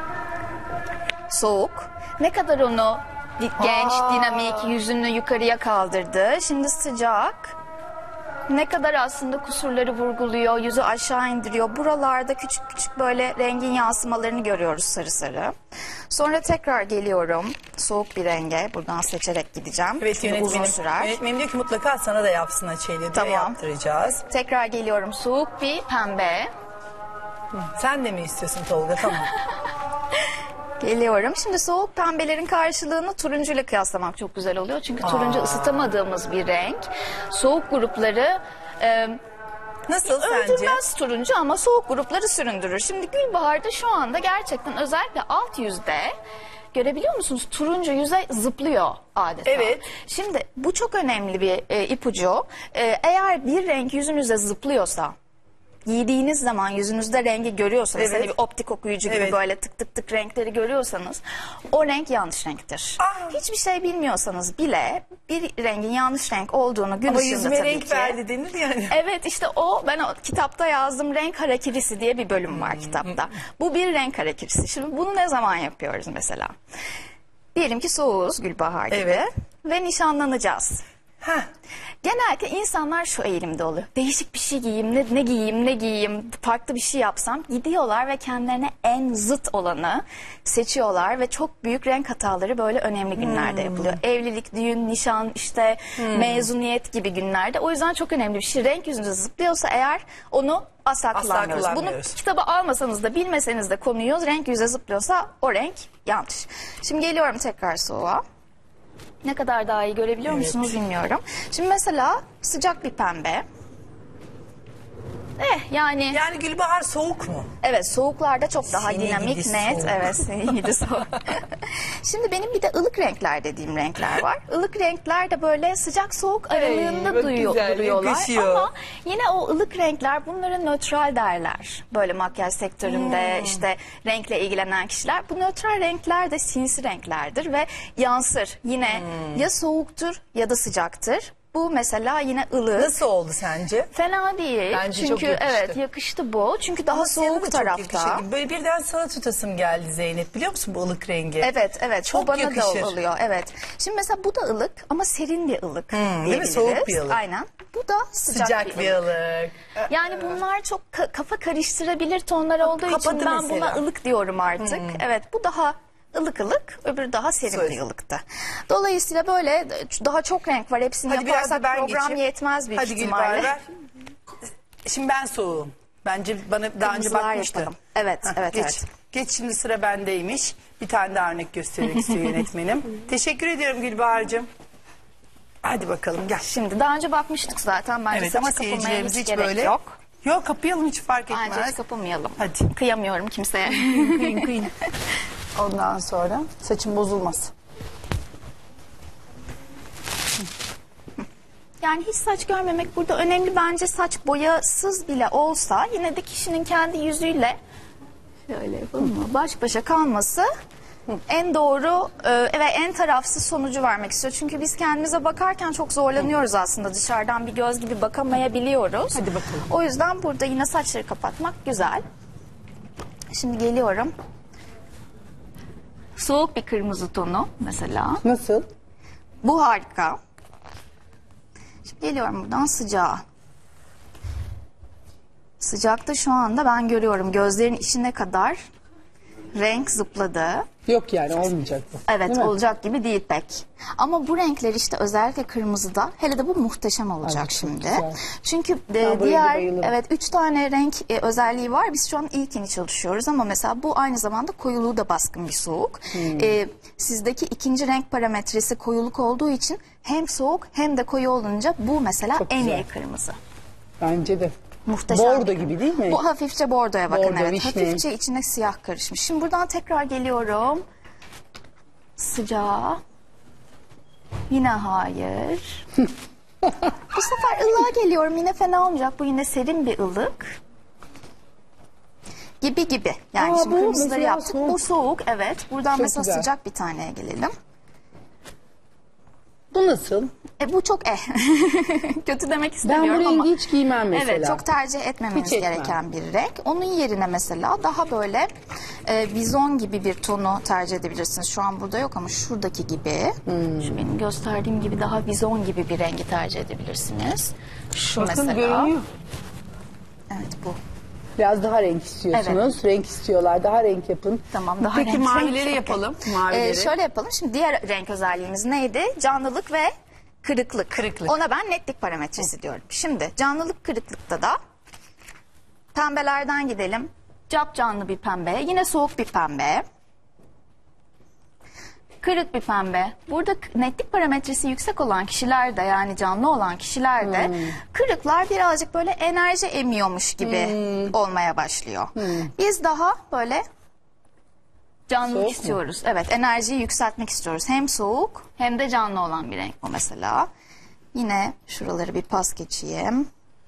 Soğuk. Ne kadar onu genç, Aa. dinamik, yüzünü yukarıya kaldırdı. Şimdi sıcak. Ne kadar aslında kusurları vurguluyor, yüzü aşağı indiriyor. Buralarda küçük küçük böyle rengin yansımalarını görüyoruz sarı sarı. Sonra tekrar geliyorum soğuk bir renge. Buradan seçerek gideceğim. Evet, Çünkü yönetmenim, uzun sürer. yönetmenim diyor ki mutlaka sana da yapsın Açeli diyor, Tamam. yaptıracağız. Tekrar geliyorum soğuk bir pembe. Sen de mi istiyorsun Tolga? Tamam. Geliyorum. Şimdi soğuk pembelerin karşılığını turuncuyla kıyaslamak çok güzel oluyor. Çünkü turuncu Aa. ısıtamadığımız bir renk. Soğuk grupları e, Nasıl sence? öldürmez turuncu ama soğuk grupları süründürür. Şimdi Gülbahar'da şu anda gerçekten özellikle alt yüzde görebiliyor musunuz? Turuncu yüzey zıplıyor adeta. Evet. Şimdi bu çok önemli bir e, ipucu. E, eğer bir renk yüzünüze zıplıyorsa, giydiğiniz zaman yüzünüzde rengi görüyorsanız, Evet. hani bir optik okuyucu gibi Evet. böyle tık tık tık renkleri görüyorsanız, o renk yanlış renktir. Aa. Hiçbir şey bilmiyorsanız bile bir rengin yanlış renk olduğunu gün Ama ışığında yüzüme tabii renk ki. verdi denir yani. Evet, işte o, ben o kitapta yazdım, renk harekirisi diye bir bölüm var kitapta. Bu bir renk harekirisi. Şimdi bunu ne zaman yapıyoruz mesela? Diyelim ki soğuğuz Gülbahar gibi Evet. ve nişanlanacağız. Heh. Genelde insanlar şu eğilimde oluyor. Değişik bir şey giyeyim, ne, ne giyeyim, ne giyeyim, farklı bir şey yapsam. Gidiyorlar ve kendilerine en zıt olanı seçiyorlar ve çok büyük renk hataları böyle önemli günlerde yapılıyor. Evlilik, düğün, nişan, işte mezuniyet gibi günlerde. O yüzden çok önemli bir şey. Renk yüzünüze zıplıyorsa eğer onu asla, Asla kullanmıyoruz. Bunu kullanmıyoruz. kitaba almasanız da bilmeseniz de konuyu, renk yüze zıplıyorsa o renk yanlış. Şimdi geliyorum tekrar soğuğa. Ne kadar daha iyi görebiliyor Evet. musunuz bilmiyorum. Şimdi mesela sıcak bir pembe. Eh yani Yani Gülbahar soğuk mu? evet, soğuklarda çok daha Seni dinamik, gidi net. soğuk. Evet, seni gidi soğuk. Şimdi benim bir de ılık renkler dediğim renkler var. Ilık renkler de böyle sıcak soğuk aralığında bak duyuyor, güzel, duruyorlar. yakışıyor. Ama yine o ılık renkler, bunlara nötral derler. Böyle makyaj sektöründe Hmm. işte renkle ilgilenen kişiler. Bu nötral renkler de sinsi renklerdir ve yansır. Yine Hmm. ya soğuktur ya da sıcaktır. Bu mesela yine ılık. Nasıl oldu sence? Fena değil. Bence Çünkü çok yakıştı. evet, yakıştı bu. Çünkü daha Ama sana da soğuk çok tarafta. yakışıyor. Böyle birden sana tutasım geldi Zeynep, biliyor musun bu ılık rengi? Evet, evet. Çok o bana yakışır. da oluyor. Evet. Şimdi mesela bu da ılık ama serin bir ılık değil mi? diyebiliriz. Soğuk bir ılık. Aynen. Bu da sıcak, Sıcak bir, bir ılık. ılık. Yani bunlar çok ka- kafa karıştırabilir tonlar olduğu için kapadı ben mesela. buna ılık diyorum artık. Evet, bu daha ılık ılık, öbürü daha serin Söyle. bir ılıktı. Dolayısıyla böyle daha çok renk var. Hepsini Hadi biraz yaparsak da ben program geçeyim. yetmez büyük Hadi ihtimalle. Gülbahar ver. Şimdi ben soğuğum. Bence bana daha önce Kırmızılar bakmıştı. yapalım. Evet, evet, geç. evet. Geç, şimdi sıra bendeymiş. Bir tane daha örnek göstermek istiyor yönetmenim. Teşekkür ediyorum Gülbahar'cığım. Hadi bakalım gel. Şimdi daha önce bakmıştık zaten. Bence Evet saçı ama kapamaya seyircilerimiz hiç gerek böyle... yok. Yok, kapayalım, hiç fark Bence hiç etmez. kapamayalım. Hadi. Kıyamıyorum kimseye. Kıyın kıyın. Ondan sonra saçın bozulmasın. Yani hiç saç görmemek burada önemli. Bence saç boyasız bile olsa yine de kişinin kendi yüzüyle şöyle yapalım mı? Baş başa kalması en doğru e, ve en tarafsız sonucu vermek istiyor. Çünkü biz kendimize bakarken çok zorlanıyoruz aslında. Dışarıdan bir göz gibi bakamayabiliyoruz. Hadi bakalım. O yüzden burada yine saçları kapatmak güzel. Şimdi geliyorum. Soğuk bir kırmızı tonu mesela. Nasıl? Bu harika. Şimdi geliyorum buradan sıcağa. Sıcakta şu anda ben görüyorum gözlerin içine kadar renk zıpladı. Yok yani olmayacak bu. Evet, Değil mi? olacak gibi değil pek. Ama bu renkler işte özellikle kırmızıda, hele de bu muhteşem olacak Evet, çok şimdi. güzel. Çünkü e, bu renge diğer bayılırım. evet üç tane renk e, özelliği var. Biz şu an ilkini çalışıyoruz ama mesela bu aynı zamanda koyuluğu da baskın bir soğuk. Hmm. E, sizdeki ikinci renk parametresi koyuluk olduğu için hem soğuk hem de koyu olunca bu mesela Çok en güzel. iyi kırmızı. Bence de. Muhteşem. Bordo bir gibi değil mi? Bu hafifçe bordoya bakın, Bordo, evet. vişne. Hafifçe içine siyah karışmış. Şimdi buradan tekrar geliyorum. Sıcağa. Yine hayır. Bu sefer ılığa geliyorum. Yine fena olmayacak. Bu yine serin bir ılık. Gibi gibi. Yani Aa, şimdi bu kırmızıları mesela yaptık. soğuk. Bu soğuk, evet. Buradan Çok mesela güzel. sıcak bir taneye gelelim. Bu nasıl? E, bu çok eh. Kötü demek Ben istemiyorum bu ama. rengi hiç giymem mesela. Evet, çok tercih etmemeniz Hiç etmem. gereken bir renk. Onun yerine mesela daha böyle e, bizon gibi bir tonu tercih edebilirsiniz. Şu an burada yok ama şuradaki gibi. Hmm. Şu benim gösterdiğim gibi daha bizon gibi bir rengi tercih edebilirsiniz. Şu Bakın mesela. görünüyor. Evet, bu. Biraz daha renk istiyorsunuz. Renk istiyorlar. Daha renk yapın. Tamam, daha Peki renk- mavileri renk- yapalım. Ee, Mavileri. şöyle yapalım. Şimdi diğer renk özelliğimiz neydi? Canlılık ve kırıklık. Kırıklık. Ona ben netlik parametresi diyorum. Şimdi canlılık kırıklıkta da pembelerden gidelim. Cap canlı bir pembe. Yine soğuk bir pembe. Kırık bir pembe. Burada k- netlik parametresi yüksek olan kişilerde, yani canlı olan kişilerde Hmm. kırıklar birazcık böyle enerji emiyormuş gibi Hmm. olmaya başlıyor. Biz daha böyle canlılık Soğuk mu? istiyoruz. Evet, enerjiyi yükseltmek istiyoruz. Hem soğuk hem de canlı olan bir renk bu mesela. Yine şuraları bir pas geçeyim.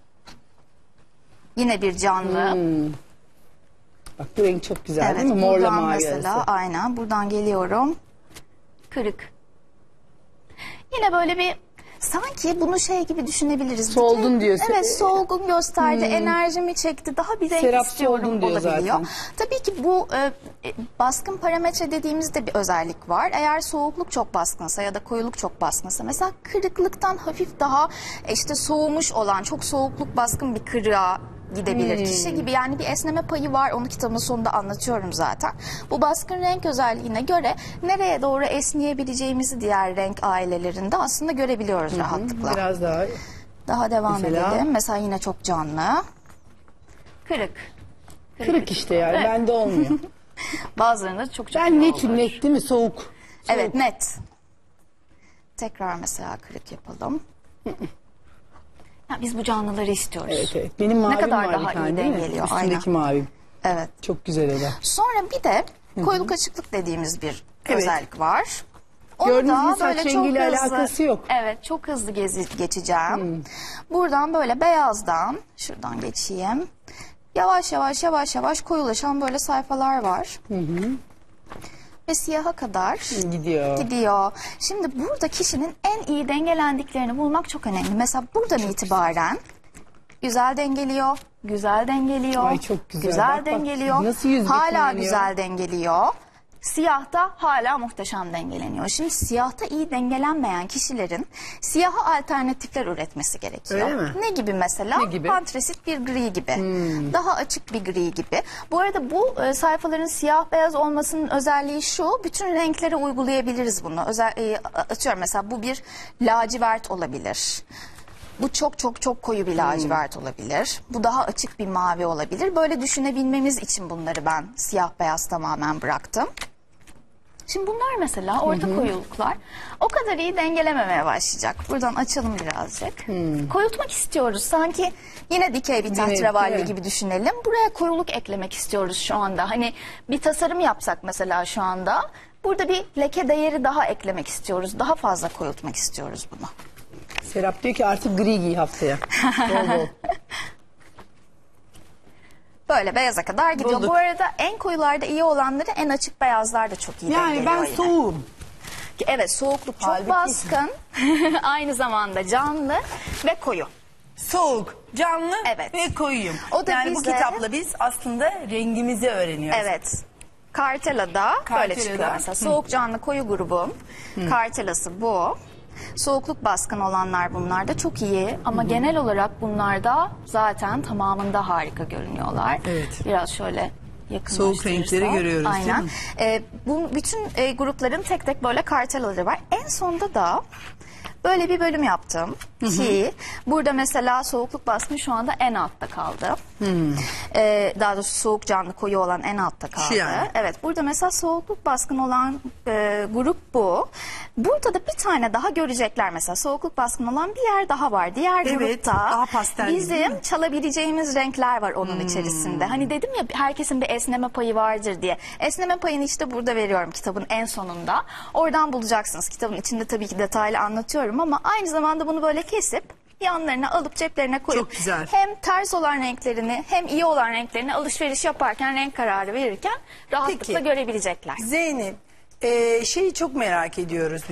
Yine bir canlı. Bak bu renk çok güzel Evet, değil mi? Morla buradan mavi mesela arası. aynen buradan geliyorum. Kırık. Yine böyle bir sanki bunu şey gibi düşünebiliriz. Soldun Bütün- diyorsun. Evet, solgun gösterdi, enerjimi çekti, daha bir renk Serap istiyorum soldun diyor olabiliyor. zaten. Tabii ki bu e, e, baskın parametre dediğimizde bir özellik var. Eğer soğukluk çok baskınsa ya da koyuluk çok baskınsa, mesela kırıklıktan hafif daha e, işte soğumuş olan, çok soğukluk baskın bir kırığa gidebilir Hmm. kişi gibi, yani bir esneme payı var, onu kitabın sonunda anlatıyorum zaten. Bu baskın renk özelliğine göre nereye doğru esneyebileceğimizi diğer renk ailelerinde aslında görebiliyoruz rahatlıkla. Biraz daha. Daha devam Mesela? edelim. Mesela yine çok canlı. Kırık. Kırık işte yani. Evet. Bende olmuyor. Bazılarında çok çok Ben iyi netim olur. net değil mi? Soğuk. Soğuk. Evet, net. Tekrar mesela kırık yapalım. Ya biz bu canlıları istiyoruz. Evet evet. Benim mavim kadar var daha bir tane iyi değil mi? dengeliyor, Üstündeki mavim. Evet. Çok güzel eder. Sonra bir de koyuluk açıklık dediğimiz bir Evet. özellik var. Onu Gördüğünüz da gibi saç böyle çok rengiyle hızlı- alakası yok. Evet, çok hızlı gezi, geçeceğim. Buradan böyle beyazdan, şuradan geçeyim. Yavaş yavaş yavaş yavaş koyulaşan böyle sayfalar var. Ve siyaha kadar Gidiyor. gidiyor. Şimdi burada kişinin en iyi dengelendiklerini bulmak çok önemli. Mesela buradan itibaren güzel dengeliyor, güzel dengeliyor, Ay çok güzel. güzel Bak, bak, dengeliyor, nasıl yüz hala betimleniyor. güzel dengeliyor. Siyahta hala muhteşem dengeleniyor. Şimdi siyahta iyi dengelenmeyen kişilerin siyaha alternatifler üretmesi gerekiyor. Öyle mi? Ne gibi mesela? Ne gibi? Hmm. Antresit bir gri gibi. Daha açık bir gri gibi. Bu arada bu e, sayfaların siyah beyaz olmasının özelliği şu: bütün renklere uygulayabiliriz bunu. Özel, e, atıyorum mesela bu bir lacivert olabilir. Bu çok çok çok koyu bir lacivert olabilir. Bu daha açık bir mavi olabilir. Böyle düşünebilmemiz için bunları ben siyah beyaz tamamen bıraktım. Şimdi bunlar mesela orta koyuluklar o kadar iyi dengelememeye başlayacak. Buradan açalım birazcık. Koyultmak istiyoruz. Sanki yine dikey bir tahterevalli değil mi? gibi düşünelim. Buraya koyuluk eklemek istiyoruz şu anda. Hani bir tasarım yapsak mesela şu anda. Burada bir leke değeri daha eklemek istiyoruz. Daha fazla koyultmak istiyoruz bunu. Serap diyor ki artık gri giy haftaya. Bol bol. Böyle beyaza kadar gidiyor. Bulduk. Bu arada en koyularda iyi olanları en açık beyazlar da çok iyi Yani dengeliyor ben yine. soğuğum. Evet, soğukluk çok Halbuki- baskın. Aynı zamanda canlı ve koyu. Soğuk, canlı Evet. ve koyuyum. O da yani bu bize- kitapla biz aslında rengimizi öğreniyoruz. Evet. Kartela'da böyle Kartela'da. çıkıyor mesela. Soğuk canlı koyu grubum. Kartelası bu. Soğukluk baskın olanlar bunlar da çok iyi. Ama genel olarak bunlar da zaten tamamında harika görünüyorlar. Evet. Biraz şöyle yakınlaştırırsam. Soğuk renkleri görüyoruz, değil Aynen. mi? Ee, bu bütün e, grupların tek tek böyle kartelaları var. En sonda da böyle bir bölüm yaptım ki burada mesela soğukluk baskın şu anda en altta kaldı. Ee, daha doğrusu soğuk canlı koyu olan en altta kaldı. Şu yani. Evet, burada mesela soğukluk baskın olan e, grup bu. Burada da bir tane daha görecekler mesela. Soğukluk baskın olan bir yer daha var. Diğer Evet, grupta daha pastel gibi, değil bizim mi? çalabileceğimiz renkler var onun içerisinde. Hani dedim ya, herkesin bir esneme payı vardır diye. Esneme payını işte burada veriyorum kitabın en sonunda. Oradan bulacaksınız. Kitabın içinde tabii ki detaylı anlatıyorum ama aynı zamanda bunu böyle kesip yanlarına alıp ceplerine koyup Çok güzel. hem ters olan renklerini hem iyi olan renklerini alışveriş yaparken, renk kararı verirken rahatlıkla Peki. görebilecekler. Zeynep, e, şeyi çok merak ediyoruz biz.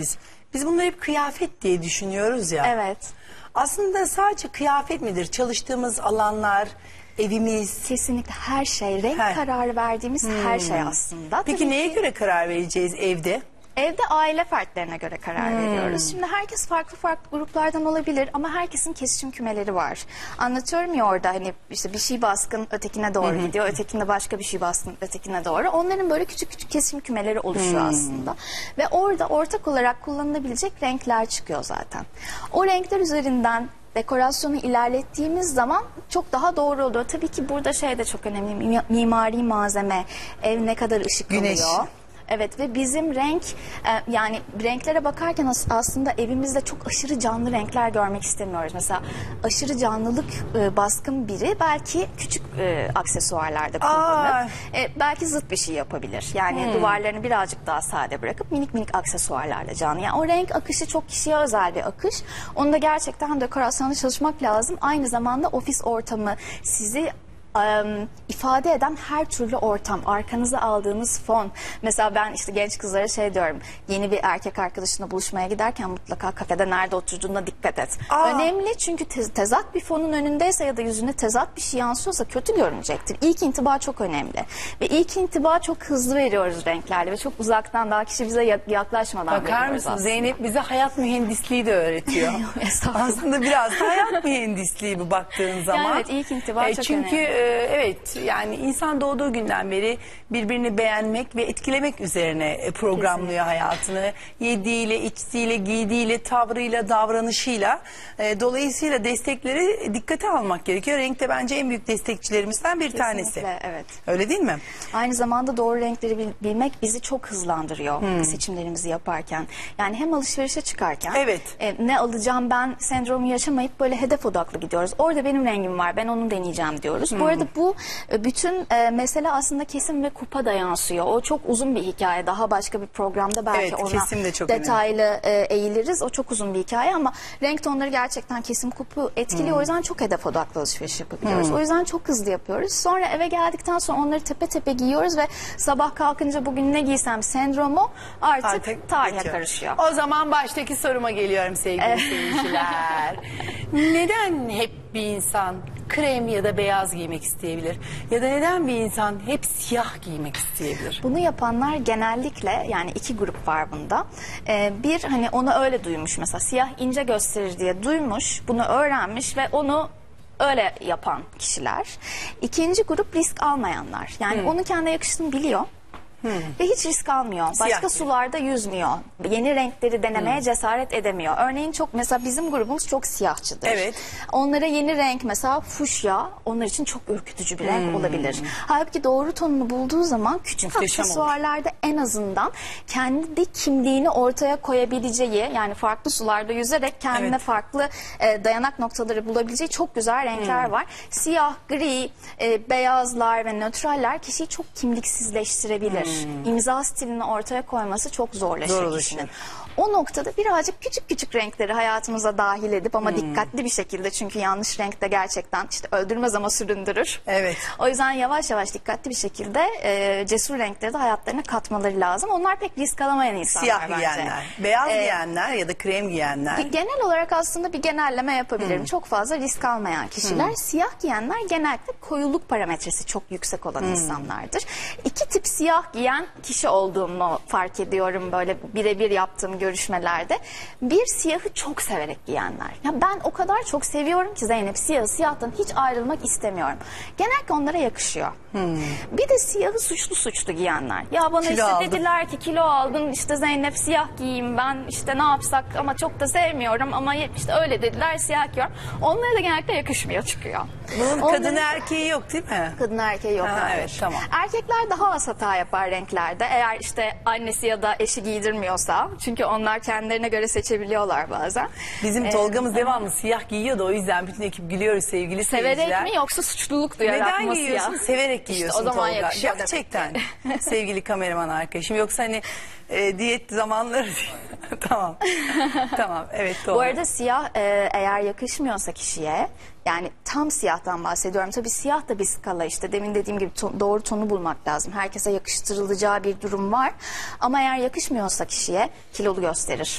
Biz bunları hep kıyafet diye düşünüyoruz ya. Evet. Aslında sadece kıyafet midir? Çalıştığımız alanlar, evimiz. Kesinlikle her şey, renk Her. kararı verdiğimiz her şey aslında. Peki Tabii neye ki göre karar vereceğiz evde? evde aile fertlerine göre karar veriyoruz. Şimdi herkes farklı farklı gruplardan olabilir ama herkesin kesişim kümeleri var. Anlatıyorum ya orada hani işte bir şey baskın ötekine doğru gidiyor, ötekinde başka bir şey baskın ötekine doğru. Onların böyle küçük küçük kesişim kümeleri oluşuyor aslında. Ve orada ortak olarak kullanılabilecek renkler çıkıyor zaten. O renkler üzerinden dekorasyonu ilerlettiğimiz zaman çok daha doğru oluyor. Tabii ki burada şey de çok önemli. Mi- Mimari malzeme, ev ne kadar ışık Güneş. alıyor. Evet ve bizim renk e, yani renklere bakarken as- aslında evimizde çok aşırı canlı renkler görmek istemiyoruz. Mesela aşırı canlılık e, baskın biri belki küçük e, aksesuarlarda kullanır. E, belki zıt bir şey yapabilir. Yani duvarlarını birazcık daha sade bırakıp minik minik aksesuarlarla canlı. Yani o renk akışı çok kişiye özel bir akış. Onu da gerçekten dekorasyonda çalışmak lazım. Aynı zamanda ofis ortamı sizi Um, ifade eden her türlü ortam, arkanıza aldığınız fon. Mesela ben işte genç kızlara şey diyorum, yeni bir erkek arkadaşınla buluşmaya giderken mutlaka kafede nerede oturduğuna dikkat et. Aa. Önemli çünkü te- tezat bir fonun önündeyse ya da yüzüne tezat bir şey yansıyorsa kötü görünecektir. İlk intiba çok önemli ve ilk intiba çok hızlı veriyoruz renklerle ve çok uzaktan daha kişi bize ya- yaklaşmadan Bakar veriyoruz mısın? aslında. Zeynep bize hayat mühendisliği de öğretiyor. Estağfurullah. Aslında biraz da hayat mühendisliği bu baktığın zaman. evet, ilk intiba E, çok çünkü, önemli. e, evet yani insan doğduğu günden beri birbirini beğenmek ve etkilemek üzerine e, programlıyor Kesinlikle. hayatını. Yediğiyle, içtiğiyle, giydiğiyle, tavrıyla, davranışıyla. E, dolayısıyla destekleri dikkate almak gerekiyor. Renk de bence en büyük destekçilerimizden bir tanesi. Kesinlikle, evet. Öyle değil mi? Aynı zamanda doğru renkleri bil- bilmek bizi çok hızlandırıyor Hmm. seçimlerimizi yaparken. Yani hem alışverişe çıkarken Evet. e, ne alacağım ben sendromu yaşamayıp böyle hedef odaklı gidiyoruz. Orada benim rengim var, ben onu deneyeceğim diyoruz. Hmm. Bu arada bu e, bütün e, mesele aslında kesim ve kupa da yansıyor. O çok uzun bir hikaye. Daha başka bir programda belki Evet, ona kesim de çok detaylı e, eğiliriz. O çok uzun bir hikaye ama renk tonları gerçekten kesim kupu etkiliyor. Hmm. O yüzden çok hedef odaklı alışveriş yapabiliyoruz. O yüzden çok hızlı yapıyoruz. Sonra eve geldikten sonra onları tepe tepe giyiyoruz ve sabah kalkınca bugün ne giysem sendromu artık, Artık tarihe bitiyor. karışıyor. O zaman baştaki soruma geliyorum sevgili seyirciler. Neden hep bir insan krem ya da beyaz giymek isteyebilir? Ya da neden bir insan hep siyah giymek isteyebilir? Bunu yapanlar genellikle yani iki grup var bunda. Ee, bir hani onu öyle duymuş mesela siyah ince gösterir diye duymuş, bunu öğrenmiş ve onu öyle yapan kişiler. İkinci grup risk almayanlar. Yani onu kendine yakıştığını biliyor. Ve hiç risk almıyor. Başka Siyah. sularda yüzmüyor. Yeni renkleri denemeye cesaret edemiyor. Örneğin çok mesela bizim grubumuz çok siyahçıdır. Evet. Onlara yeni renk mesela fuşya onlar için çok ürkütücü bir renk olabilir. Halbuki doğru tonunu bulduğu zaman küçük Muhteşem olur. aksesuarlarda en azından kendi kimliğini ortaya koyabileceği yani farklı sularda yüzerek kendine Evet. farklı e, dayanak noktaları bulabileceği çok güzel renkler var. Siyah, gri, e, beyazlar ve nötraller kişiyi çok kimliksizleştirebilir. İmza stilini ortaya koyması çok zorlaşır Zor olur kişinin. şimdi. O noktada birazcık küçük küçük renkleri hayatımıza dahil edip ama dikkatli bir şekilde çünkü yanlış renk de gerçekten işte öldürmez ama süründürür. Evet. O yüzden yavaş yavaş dikkatli bir şekilde e, cesur renkleri de hayatlarına katmaları lazım. Onlar pek risk alamayan insanlar Siyah bence. giyenler, beyaz Ee, giyenler ya da krem giyenler. Genel olarak aslında bir genelleme yapabilirim. Çok fazla risk almayan kişiler. Siyah giyenler genellikle koyuluk parametresi çok yüksek olan insanlardır. İki tip siyah giyen kişi olduğumu fark ediyorum böyle birebir yaptığım görüşmelerde. Bir siyahı çok severek giyenler. Ya ben o kadar çok seviyorum ki Zeynep siyahı siyahtan hiç ayrılmak istemiyorum. Genellikle onlara yakışıyor. Bir de siyahı suçlu suçlu giyenler. Ya bana Kilo işte aldım. dediler ki kilo aldın işte Zeynep siyah giyeyim ben işte ne yapsak ama çok da sevmiyorum ama işte öyle dediler siyah giyiyorum. Onlara da genellikle yakışmıyor çıkıyor. Bunun Onların- kadın erkeği yok değil mi? Kadın erkeği yok. Ha, hayır. evet, tamam. Erkekler daha az hata yapar renklerde. Eğer işte annesi ya da eşi giydirmiyorsa. Çünkü onlar kendilerine göre seçebiliyorlar bazen. Bizim Ee, Tolga'mız devamlı siyah giyiyor da o yüzden bütün ekip gülüyoruz sevgili Severek seyirciler. mi yoksa suçluluk duyarak Neden mı giyiyorsun? siyah? Severek İşte giyiyorsun o zaman Tolga. yakışıyor demek Gerçekten. ki. Sevgili kameraman arkadaşım. Yoksa hani e, diyet zamanları tamam. Tamam. Evet doğru. Bu arada siyah e, eğer yakışmıyorsa kişiye yani tam siyahtan bahsediyorum. Tabii siyah da bir skala işte demin dediğim gibi to- doğru tonu bulmak lazım. Herkese yakıştırılacağı bir durum var. Ama eğer yakışmıyorsa kişiye kilolu gösterir.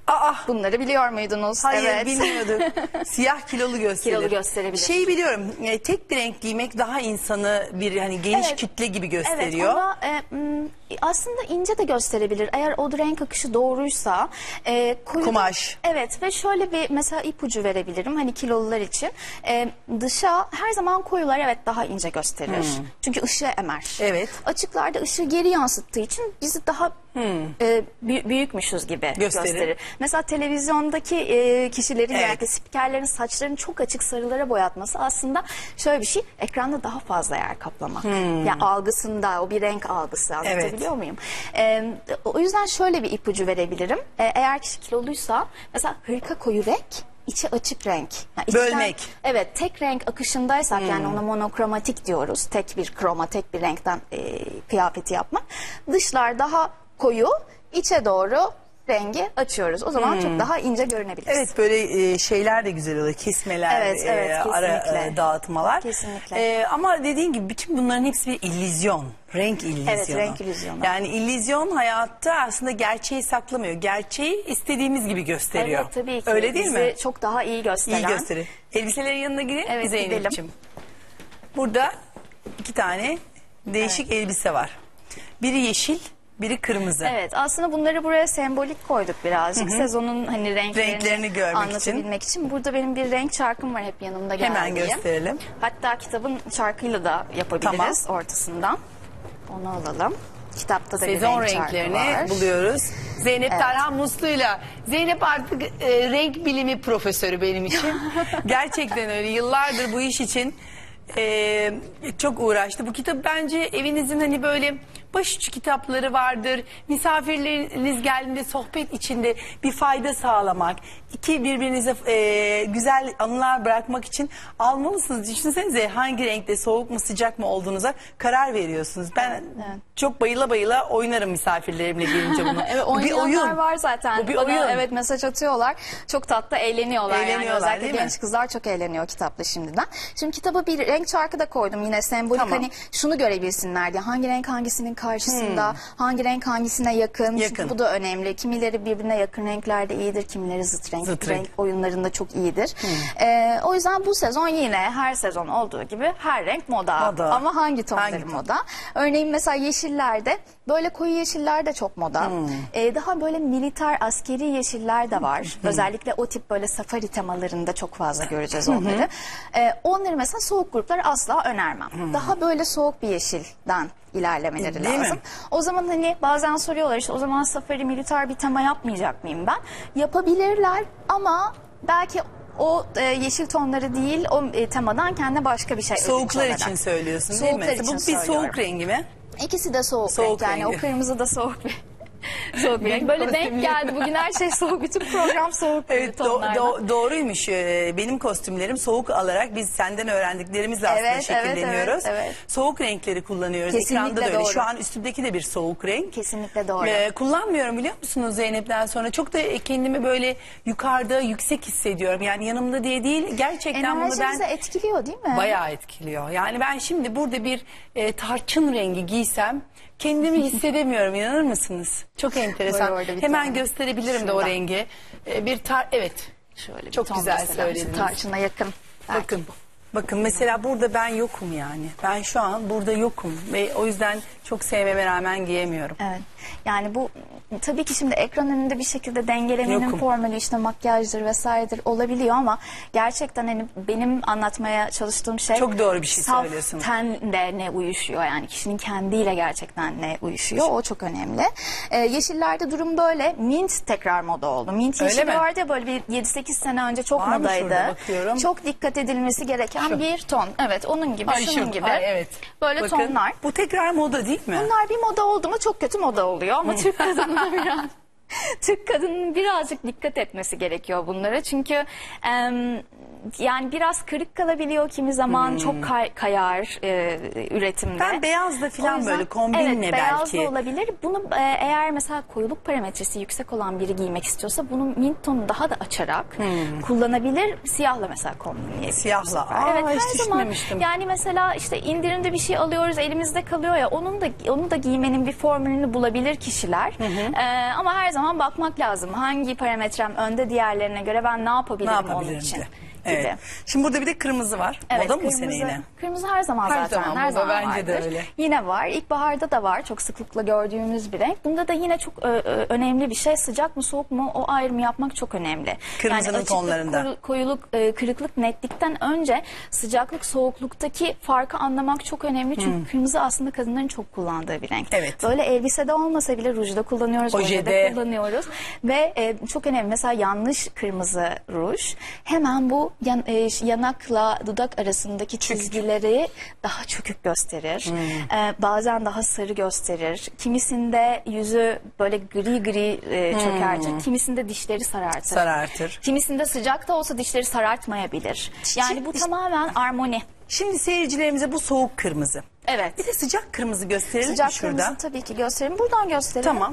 Aa, Bunları biliyor muydunuz? hayır Evet. bilmiyorduk. Siyah kilolu gösterir. Kilolu gösterebilir. Şeyi biliyorum. e, tek bir renk giymek daha insanı bir hani geniş Evet. kütle gibi Evet gösteriyor. ama e, m, aslında ince de gösterebilir. Eğer o renk akışı doğruysa. E, koyu da- Kumaş. Evet ve şöyle bir mesela ipucu verebilirim hani kilolular için. E, dışa her zaman koyular evet daha ince gösterir. Çünkü ışığı emer. Evet. Açıklarda ışığı geri yansıttığı için bizi daha e, büy- büyükmüşüz gibi Gösterir. gösterir. Mesela televizyondaki e, kişilerin Evet. yani spikerlerin saçlarını çok açık sarılara boyatması aslında şöyle bir şey, ekranda daha fazla yer kaplama. Yani algısında o bir renk algısı, anlatabiliyor muyum? E, o yüzden şöyle bir ipucu verebilirim. E, eğer kişi kiloluysa mesela hırka koyu renk, içi açık renk. Yani içten- Bölmek. Evet, tek renk akışındaysak yani ona monokromatik diyoruz. Tek bir kroma, tek bir renkten e, kıyafeti yapmak. Dışlar daha koyu, içe doğru rengi açıyoruz. O zaman çok daha ince görünebiliriz. Evet böyle e, şeyler de güzel oluyor. Kesmeler, Evet, evet, e, ara kesinlikle. e, dağıtmalar. Kesinlikle. E, ama dediğin gibi bütün bunların hepsi bir illüzyon. Renk illüzyonu. Evet, renk illüzyonu. Yani illüzyon hayatta aslında gerçeği saklamıyor. Gerçeği istediğimiz gibi gösteriyor. Evet, tabii ki. Öyle değil Bizi mi? çok daha iyi gösteren. İyi gösterir. Elbiselerin yanına gidelim Evet, Zeynep'ciğim. gidelim. Burada iki tane değişik elbise var. Biri yeşil, biri kırmızı. Evet, aslında bunları buraya sembolik koyduk birazcık. Sezonun hani renklerini, Renklerini görmek anlatabilmek için. Burada benim bir renk çarkım var hep yanımda geldiğim. Hemen gösterelim. Hatta kitabın çarkıyla da yapabiliriz ortasından. Onu alalım. Kitapta da Sezon bir renk çarkı renklerini var. buluyoruz. Zeynep Tarhan Muslu'yla. Zeynep artık e, renk bilimi profesörü benim için. Gerçekten öyle. Yıllardır bu iş için e, çok uğraştı. Bu kitap bence evinizin hani böyle başucu kitapları vardır. Misafirleriniz geldiğinde sohbet içinde bir fayda sağlamak, iki birbirinize e, güzel anılar bırakmak için almalısınız. Düşünsenize hangi renkte, soğuk mu sıcak mı olduğunuza karar veriyorsunuz. Ben evet. çok bayıla bayıla oynarım misafirlerimle gelince bunu. Evet, Bu bir oynayanlar oyun. var zaten. Bu bir Bana, oyun. evet, mesaj atıyorlar. Çok tatlı eğleniyorlar. Eğleniyorlar, yani. Özellikle değil mi? genç kızlar çok eğleniyor kitapla şimdiden. Şimdi kitaba bir renk çarkı da koydum yine sembolik Tamam. hani şunu görebilsinler diye. Hangi renk hangisinin karşısında, hangi renk hangisine yakın. Yakın. Çünkü bu da önemli. Kimileri birbirine yakın renklerde iyidir, kimileri zıt renk. Zıt renk. renk oyunlarında çok iyidir. Ee, o yüzden bu sezon yine her sezon olduğu gibi her renk moda. Moda. Ama hangi tonları Hangi ton? moda? Örneğin mesela yeşillerde böyle koyu yeşiller de çok moda. Ee, daha böyle militer askeri yeşiller de var. Özellikle o tip böyle safari temalarında çok fazla göreceğiz onları. Ee, onları mesela soğuk gruplar asla önermem. Daha böyle soğuk bir yeşilden ilerlemeleri Değil mi? lazım. O zaman hani bazen soruyorlar işte o zaman safari militer bir tema yapmayacak mıyım ben? Yapabilirler ama belki o e, yeşil tonları değil o e, temadan kendine başka bir şey ödünç Soğuklar olarak. için söylüyorsun Soğuklar değil mi? için Bu bir söylüyorum. soğuk rengi mi? İkisi de soğuk, Soğuk renk yani rengi. o kırmızı da soğuk bir soğuk bir renk. Böyle denk geldi bugün her şey soğuk, bütün program soğuk Evet do- tonlarda. do- doğruymuş. Ee, Benim kostümlerim soğuk alarak biz senden öğrendiklerimizle aslında Evet, evet, şekilleniyoruz. evet, evet. Soğuk renkleri kullanıyoruz. Kesinlikle Ekranda da öyle. doğru. Şu an üstümdeki de bir soğuk renk. Kesinlikle doğru. Ee, kullanmıyorum biliyor musunuz Zeynep'ten sonra. Çok da kendimi böyle yukarıda yüksek hissediyorum. Yani yanımda diye değil. Gerçekten bunu Enerjinizi ben etkiliyor değil mi? bayağı etkiliyor. Yani ben şimdi burada bir e, tarçın rengi giysem kendimi hissedemiyorum, inanır mısınız? Çok enteresan. Var orada bir Hemen tane. gösterebilirim de o Şurada. rengi. Ee, bir tar evet. Şöyle bir Çok ton güzel mesela, söylediniz. tarçına yakın. Belki Bakın. Bakın mesela burada ben yokum yani. Ben şu an burada yokum ve o yüzden çok sevmeme rağmen giyemiyorum. Evet. Yani bu tabii ki şimdi ekran önünde bir şekilde dengelemenin Yokum. formülü işte makyajdır vesairedir olabiliyor ama gerçekten hani benim anlatmaya çalıştığım şey Çok doğru bir şey saf söylüyorsun. tenle ne uyuşuyor yani kişinin kendiyle gerçekten ne uyuşuyor o çok önemli. Ee, yeşillerde durum böyle. Mint tekrar moda oldu. Mint Öyle yeşili mi? vardı ya böyle bir yedi sekiz sene önce çok Var mı modaydı. şurada? Bakıyorum. Çok dikkat edilmesi gereken Şu. bir ton. Evet onun gibi Ay, şunun şu- gibi. ay, evet. Böyle Bakın, tonlar. bu tekrar moda değil mi? Bunlar bir moda oldu mu çok kötü moda oluyor ama Türk kadınına biraz Türk kadının birazcık dikkat etmesi gerekiyor bunlara. Çünkü em, yani biraz kırık kalabiliyor kimi zaman, çok kay- kayar e, üretimde. Ben beyazla falan O yüzden- böyle kombinle evet, beyaz belki. da olabilir. Bunu e, eğer mesela koyuluk parametresi yüksek olan biri giymek istiyorsa bunu mint tonu daha da açarak kullanabilir. Siyahla mesela kombinleyebilir. Siyahla. Aa, evet, hiç her zaman düşünmemiştim. yani mesela işte indirimde bir şey alıyoruz, elimizde kalıyor ya, onun da onu da giymenin bir formülünü bulabilir kişiler. E, ama her zaman bakmak lazım. Hangi parametrem önde diğerlerine göre, ben ne yapabilirim, Ne onun yapabilirim için diye. gibi. Evet. Şimdi burada bir de kırmızı var. Evet, Moda mı bu kırmızı, sene yine? Kırmızı her zaman Her zaten. zaman her moda, zaman bence de vardır. öyle. Yine var. İlkbaharda da var. Çok sıklıkla gördüğümüz bir renk. Bunda da yine çok ö, ö, önemli bir şey. Sıcak mı soğuk mu, o ayrımı yapmak çok önemli. Kırmızının açıklık, tonlarında. koyu- koyuluk, e, kırıklık, netlikten önce sıcaklık, soğukluktaki farkı anlamak çok önemli. Çünkü kırmızı aslında kadınların çok kullandığı bir renk. Evet. Böyle elbisede olmasa bile rujda kullanıyoruz, Ojede. ojede kullanıyoruz. Ve e, çok önemli. Mesela yanlış kırmızı ruj hemen bu yan, e, yanakla dudak arasındaki çizgileri daha çökük gösterir. Ee, bazen daha sarı gösterir. Kimisinde yüzü böyle gri gri e, çökertir. Kimisinde dişleri sarartır. Sarartır. Kimisinde sıcak da olsa dişleri sarartmayabilir. Yani bu tamamen armoni. Şimdi seyircilerimize bu soğuk kırmızı. Evet. Bir de sıcak kırmızı gösterelim Sıcak mi şurada? kırmızı tabii ki gösterelim. Buradan gösterelim. Tamam.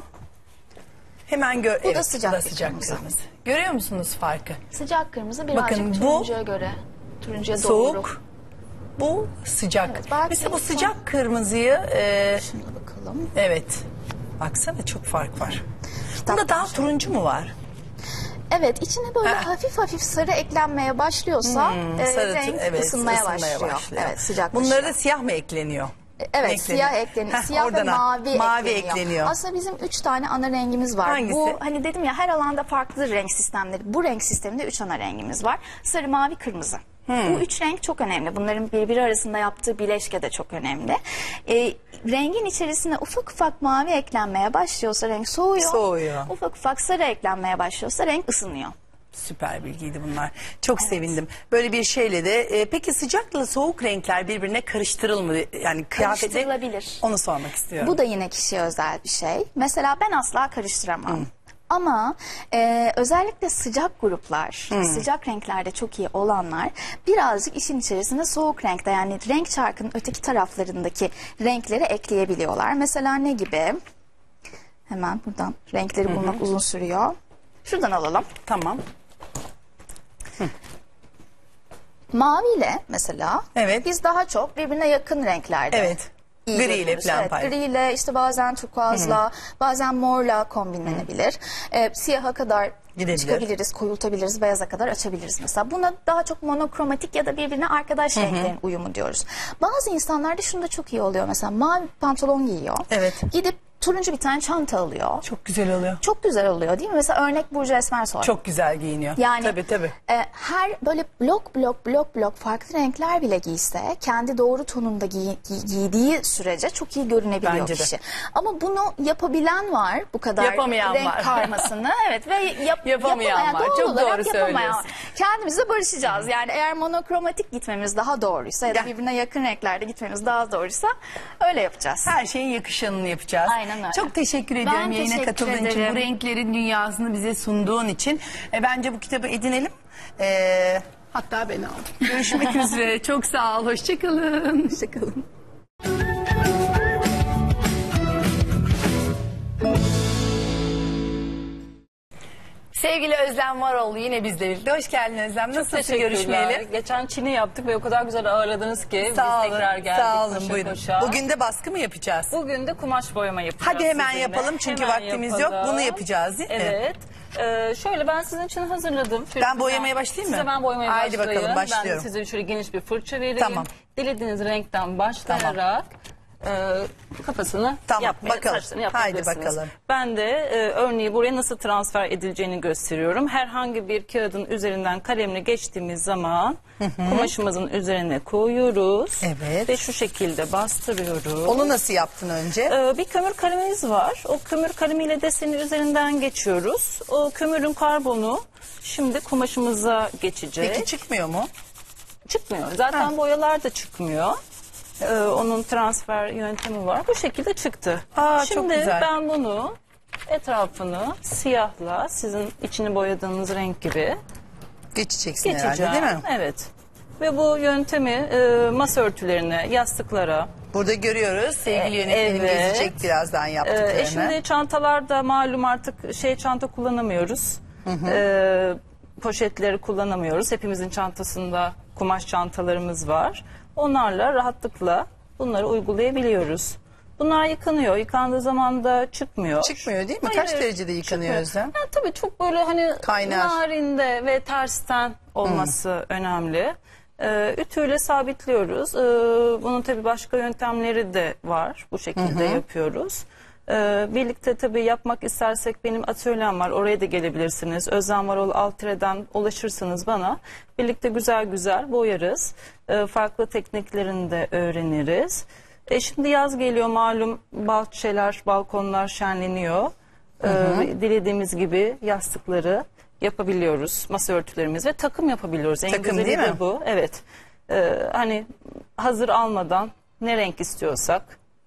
Hemen gör. Bu da evet, sıcak bu da bir sıcak kırmızı. kırmızı. Görüyor musunuz farkı? Sıcak kırmızı birazcık Bakın bu turuncuya göre. Turuncuya doğru. Soğuk. Bu sıcak. Evet, belki Mesela bu insan- sıcak kırmızıyı e, Şuna bakalım. evet. Baksana çok fark var. Bunda daha turuncu mu var? Evet, içine böyle Ha. hafif hafif sarı eklenmeye başlıyorsa e, Sarı, renk evet, ısınmaya, ısınmaya başlıyor. Evet, sıcak. Bunlara da siyah mı ekleniyor? Evet, Ekleniyor. siyah ekleniyor. Heh, Siyah ve oradan al. mavi, Mavi ekleniyor. ekleniyor. Aslında bizim üç tane ana rengimiz var. Hangisi? Bu hani dedim ya, her alanda farklı renk sistemleri. Bu renk sisteminde üç ana rengimiz var. Sarı, mavi, kırmızı. Hmm. Bu üç renk çok önemli. Bunların birbiri arasında yaptığı bileşke de çok önemli. Ee, rengin içerisine ufak ufak mavi eklenmeye başlıyorsa renk soğuyor. Soğuyor. Ufak ufak sarı eklenmeye başlıyorsa renk ısınıyor. Süper bilgiydi bunlar. Çok sevindim. Böyle bir şeyle de e, peki sıcakla soğuk renkler birbirine karıştırılır mı? Yani kıyafete Karıştırılabilir. onu sormak istiyorum. Bu da yine kişiye özel bir şey. Mesela ben asla karıştıramam. Ama e, özellikle sıcak gruplar, sıcak renklerde çok iyi olanlar birazcık işin içerisine soğuk renkte, yani renk çarkının öteki taraflarındaki renkleri ekleyebiliyorlar. Mesela ne gibi? Hemen buradan renkleri bulmak uzun sürüyor. Şuradan alalım. Tamam. Maviyle mesela Evet. biz daha çok birbirine yakın renklerde. Evet. iyi Gri ile görüyoruz. falan Evet, pay- gri ile işte bazen turkuazla, bazen morla kombinlenebilir. Ee, siyaha kadar Gidebilir. çıkabiliriz, koyultabiliriz, beyaza kadar açabiliriz mesela. Buna daha çok monokromatik ya da birbirine arkadaş renklerin uyumu diyoruz. Bazı insanlarda şunu da çok iyi oluyor, mesela mavi pantolon giyiyor. Evet. Gidip turuncu bir tane çanta alıyor. Çok güzel oluyor. Çok güzel oluyor değil mi? Mesela örnek Burcu Esmersoy. Çok güzel giyiniyor. Yani tabii tabii. e, her böyle blok blok blok blok farklı renkler bile giyse, kendi doğru tonunda giy, giy- giydiği sürece çok iyi görünebiliyor Bence de. kişi. Ama bunu yapabilen var, bu kadar Yapamayan renk var. karmasını. Evet, ve yap, Yapamayan yapamayan, var. doğal Çok olarak doğru yapamayan söylüyorsun. var. Kendimizle barışacağız. Yani eğer monokromatik gitmemiz daha doğruysa ya da Gel. birbirine yakın renklerde gitmemiz daha doğruysa öyle yapacağız. Her şeyin yakışanını yapacağız. Aynen öyle. Çok teşekkür ediyorum Ben yayına teşekkür katıldığın için, ederim. bu renklerin dünyasını bize sunduğun için. E, bence bu kitabı edinelim. E, hatta ben aldım. Görüşmek üzere. Çok sağ ol. Hoşçakalın. Hoşçakalın. Sevgili Özlem Varoğlu yine bizle birlikte. Hoş geldin Özlem. Nasılsın Teşekkürler. görüşmeyeli? Geçen Çin'i yaptık ve o kadar güzel ağırladınız ki Sağ biz olun. tekrar geldik Sağ olun. koşa Buyurun. koşa. Bugün de baskı mı yapacağız? Bugün de kumaş boyama yapacağız. Hadi hemen sizinle. yapalım çünkü Hemen vaktimiz yok. yapalım. Bunu yapacağız değil mi? Evet. Ee, şöyle ben sizin için hazırladım. Şöyle Ben güzel- boyamaya başlayayım mı? Size ben boyamaya Haydi başlayayım. bakalım, Ben de başlıyorum. size şöyle geniş bir fırça vereyim. Tamam. Dilediğiniz renkten başlayarak e, kafasını Tamam, yapmaya, bakalım. saçlarını Haydi yapabilirsiniz. bakalım. Ben de e, örneği buraya nasıl transfer edileceğini gösteriyorum. Herhangi bir kağıdın üzerinden kalemle geçtiğimiz zaman kumaşımızın üzerine koyuyoruz. Evet. Ve şu şekilde bastırıyoruz. Onu nasıl yaptın önce? Ee, bir kömür kalemimiz var. O kömür kalemiyle deseni üzerinden geçiyoruz. O kömürün karbonu şimdi kumaşımıza geçecek. Peki çıkmıyor mu? Çıkmıyor. Zaten Ha. boyalar da çıkmıyor. Ee, onun transfer yöntemi var. Bu şekilde çıktı. Aa, çok Şimdi güzel. ben bunu etrafını siyahla, sizin içini boyadığınız renk gibi Geçeceksin Geçeceğim. herhalde değil mi? Evet. Ve bu yöntemi e, masa örtülerine, yastıklara, Burada görüyoruz sevgili E, yönetmenim evet. gezecek birazdan e, yaptıklarını. e şimdi çantalarda malum artık şey çanta kullanamıyoruz. E, poşetleri kullanamıyoruz. Hepimizin çantasında kumaş çantalarımız var. Onlarla rahatlıkla bunları uygulayabiliyoruz. Bunlar yıkanıyor. Yıkandığı zaman da çıkmıyor. Çıkmıyor değil mi? Hayır, Kaç derecede yıkanıyor çıkmıyor. Özlem? Ya, tabii çok böyle hani Kaynar. narinde ve tersten olması önemli. Ee, ütüyle sabitliyoruz. Ee, bunun tabii başka yöntemleri de var. Bu şekilde yapıyoruz. Ee, birlikte tabii yapmak istersek benim atölyem var. Oraya da gelebilirsiniz. Özlem Varol Altre'den ulaşırsınız bana. Birlikte güzel güzel boyarız. Ee, farklı tekniklerini de öğreniriz. E şimdi yaz geliyor malum, bahçeler, balkonlar şenleniyor. Ee, dilediğimiz gibi yastıkları yapabiliyoruz, masa örtülerimiz ve takım yapabiliyoruz. En Takım güzeli değil de mi? bu. Evet. Ee, hani hazır almadan ne renk istiyorsak,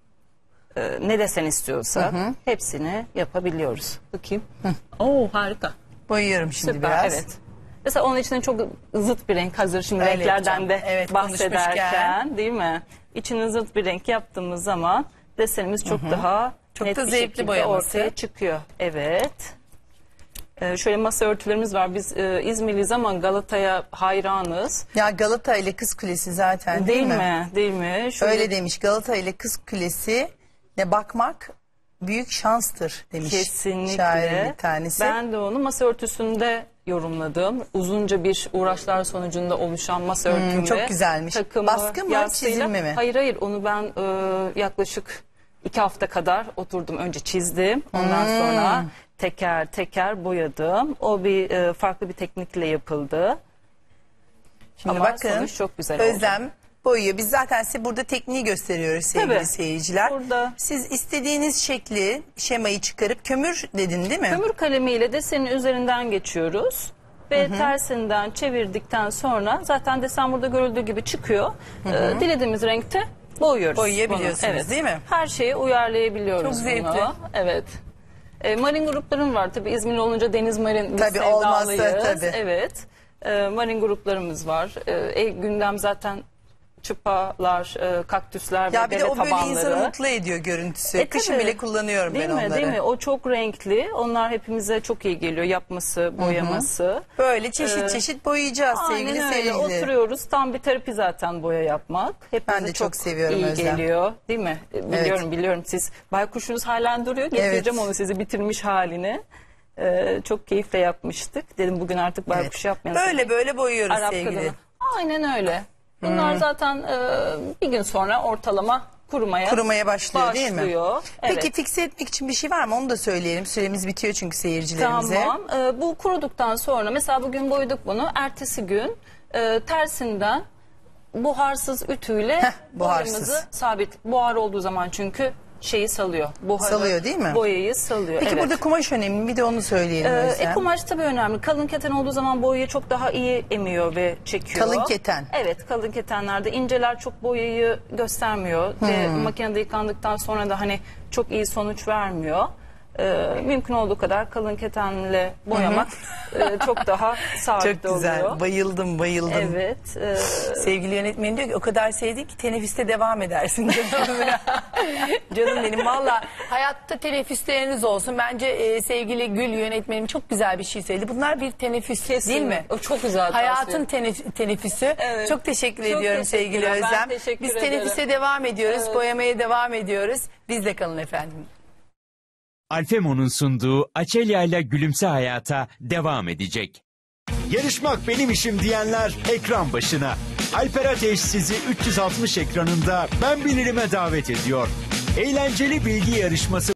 e, ne desen istiyorsak hepsini yapabiliyoruz. Bakayım. Oo, harika. Boyuyorum şimdi Süper, biraz. evet. Mesela onun içinde çok zıt bir renk hazır şimdi Öyle renklerden yapacağım. de Evet, bahsederken konuşmuşken. değil mi? İçine zıt bir renk yaptığımız zaman desenimiz çok daha Çok net da bir zevkli şekilde boyaması. ortaya çıkıyor. Evet. Ee, şöyle masa örtülerimiz var. Biz e, İzmirliyiz ama Galata'ya hayranız. Ya Galata ile Kız Kulesi zaten değil, Değil mi? mi? Değil mi? Şöyle Öyle demiş, Galata ile Kız Kulesi ne bakmak büyük şanstır demiş Kesinlikle. şairin bir tanesi. Ben de onu masa örtüsünde yorumladım. Uzunca bir uğraşlar sonucunda oluşan masa örtümle. çok güzelmiş. takımı, Baskı mı, yastığıyla- çizilme mi? Hayır hayır, onu ben e, yaklaşık iki hafta kadar oturdum. Önce çizdim. Ondan Hmm. sonra teker teker boyadım. O bir e, farklı bir teknikle yapıldı. Şimdi Ama bakın sonuç çok güzel oldu. Özlem boyuyor. Biz zaten size burada tekniği gösteriyoruz sevgili Tabii. seyirciler. Burada- Siz istediğiniz şekli, şemayı çıkarıp kömür dedin değil mi? Kömür kalemiyle desenin üzerinden geçiyoruz. Ve tersinden çevirdikten sonra zaten desen burada görüldüğü gibi çıkıyor. Ee, dilediğimiz renkte boyuyoruz. Boyayabiliyorsunuz, bunu. Evet. değil mi? Her şeyi uyarlayabiliyoruz Çok zevkli. bunu. Evet. E, marin gruplarım var. Tabii İzmirli olunca deniz marin biz Tabii, olmazsa sevdalıyız. tabii. Evet. E, marin gruplarımız var. E, e, gündem zaten çıpalar, e, kaktüsler Ya ve bir de deve o böyle tabanları. insanı mutlu ediyor görüntüsü. E, Kışın tabii. bile kullanıyorum değil ben mi, onları. Değil mi? O çok renkli. Onlar hepimize çok iyi geliyor. Yapması, boyaması. Böyle çeşit Ee, çeşit boyayacağız sevgili Aynen öyle. seyirciler. Oturuyoruz. Tam bir terapi zaten boya yapmak. Hepimize Ben de çok seviyorum iyi Özlem. geliyor. Değil mi? E, Biliyorum biliyorum. Siz baykuşunuz halen duruyor. Getireceğim Evet. onu sizi bitirmiş halini. Ee, çok keyifle yapmıştık. Dedim bugün artık baykuş Evet. yapmayalım. Böyle böyle boyuyoruz Arap sevgili. kadını. Aynen öyle. Bunlar zaten e, bir gün sonra ortalama kurumaya Kurumaya başlıyor, değil mi? başlıyor. Peki Evet. fikse etmek için bir şey var mı? Onu da söyleyelim. Süremiz bitiyor çünkü seyircilerimize. Tamam. Ee, bu kuruduktan sonra mesela bugün boyadık bunu. Ertesi gün e, tersinden buharsız ütüyle Heh, buharsız. boyamızı sabit. Buhar olduğu zaman çünkü şeyi salıyor. Buharı, Salıyor değil mi? Boyayı salıyor. Peki evet. burada kumaş önemli, bir de onu söyleyelim Ee, Özlem. e, kumaş tabii önemli. Kalın keten olduğu zaman boyayı çok daha iyi emiyor ve çekiyor. Kalın keten. Evet, kalın ketenlerde inceler çok boyayı göstermiyor. Ve makinede yıkandıktan sonra da hani çok iyi sonuç vermiyor. Ee, mümkün olduğu kadar kalın ketenle boyamak e, çok daha sağlıklı Çok güzel. oluyor. Bayıldım, bayıldım. Evet. e, Sevgili yönetmenim diyor ki o kadar sevdik ki teneffüste devam edersin. Canım benim valla hayatta teneffüsleriniz olsun. Bence e, sevgili Gül yönetmenim çok güzel bir şey söyledi. Bunlar bir teneffüs değil mi? O çok güzel. Hayatın tenef- teneffüsü. Evet. Çok teşekkür Çok ediyorum sevgili teşekkürler. Ben Özlem. teşekkür Biz ederim. teneffüse devam ediyoruz. Evet. Boyamaya devam ediyoruz. Bizle kalın efendim. Alfemo'nun sunduğu Açelya ile Gülümse Hayata devam edecek. Yarışmak benim işim diyenler ekran başına. Alper Ateş sizi üç yüz altmış ekranında Ben Bilirime davet ediyor. Eğlenceli bilgi yarışması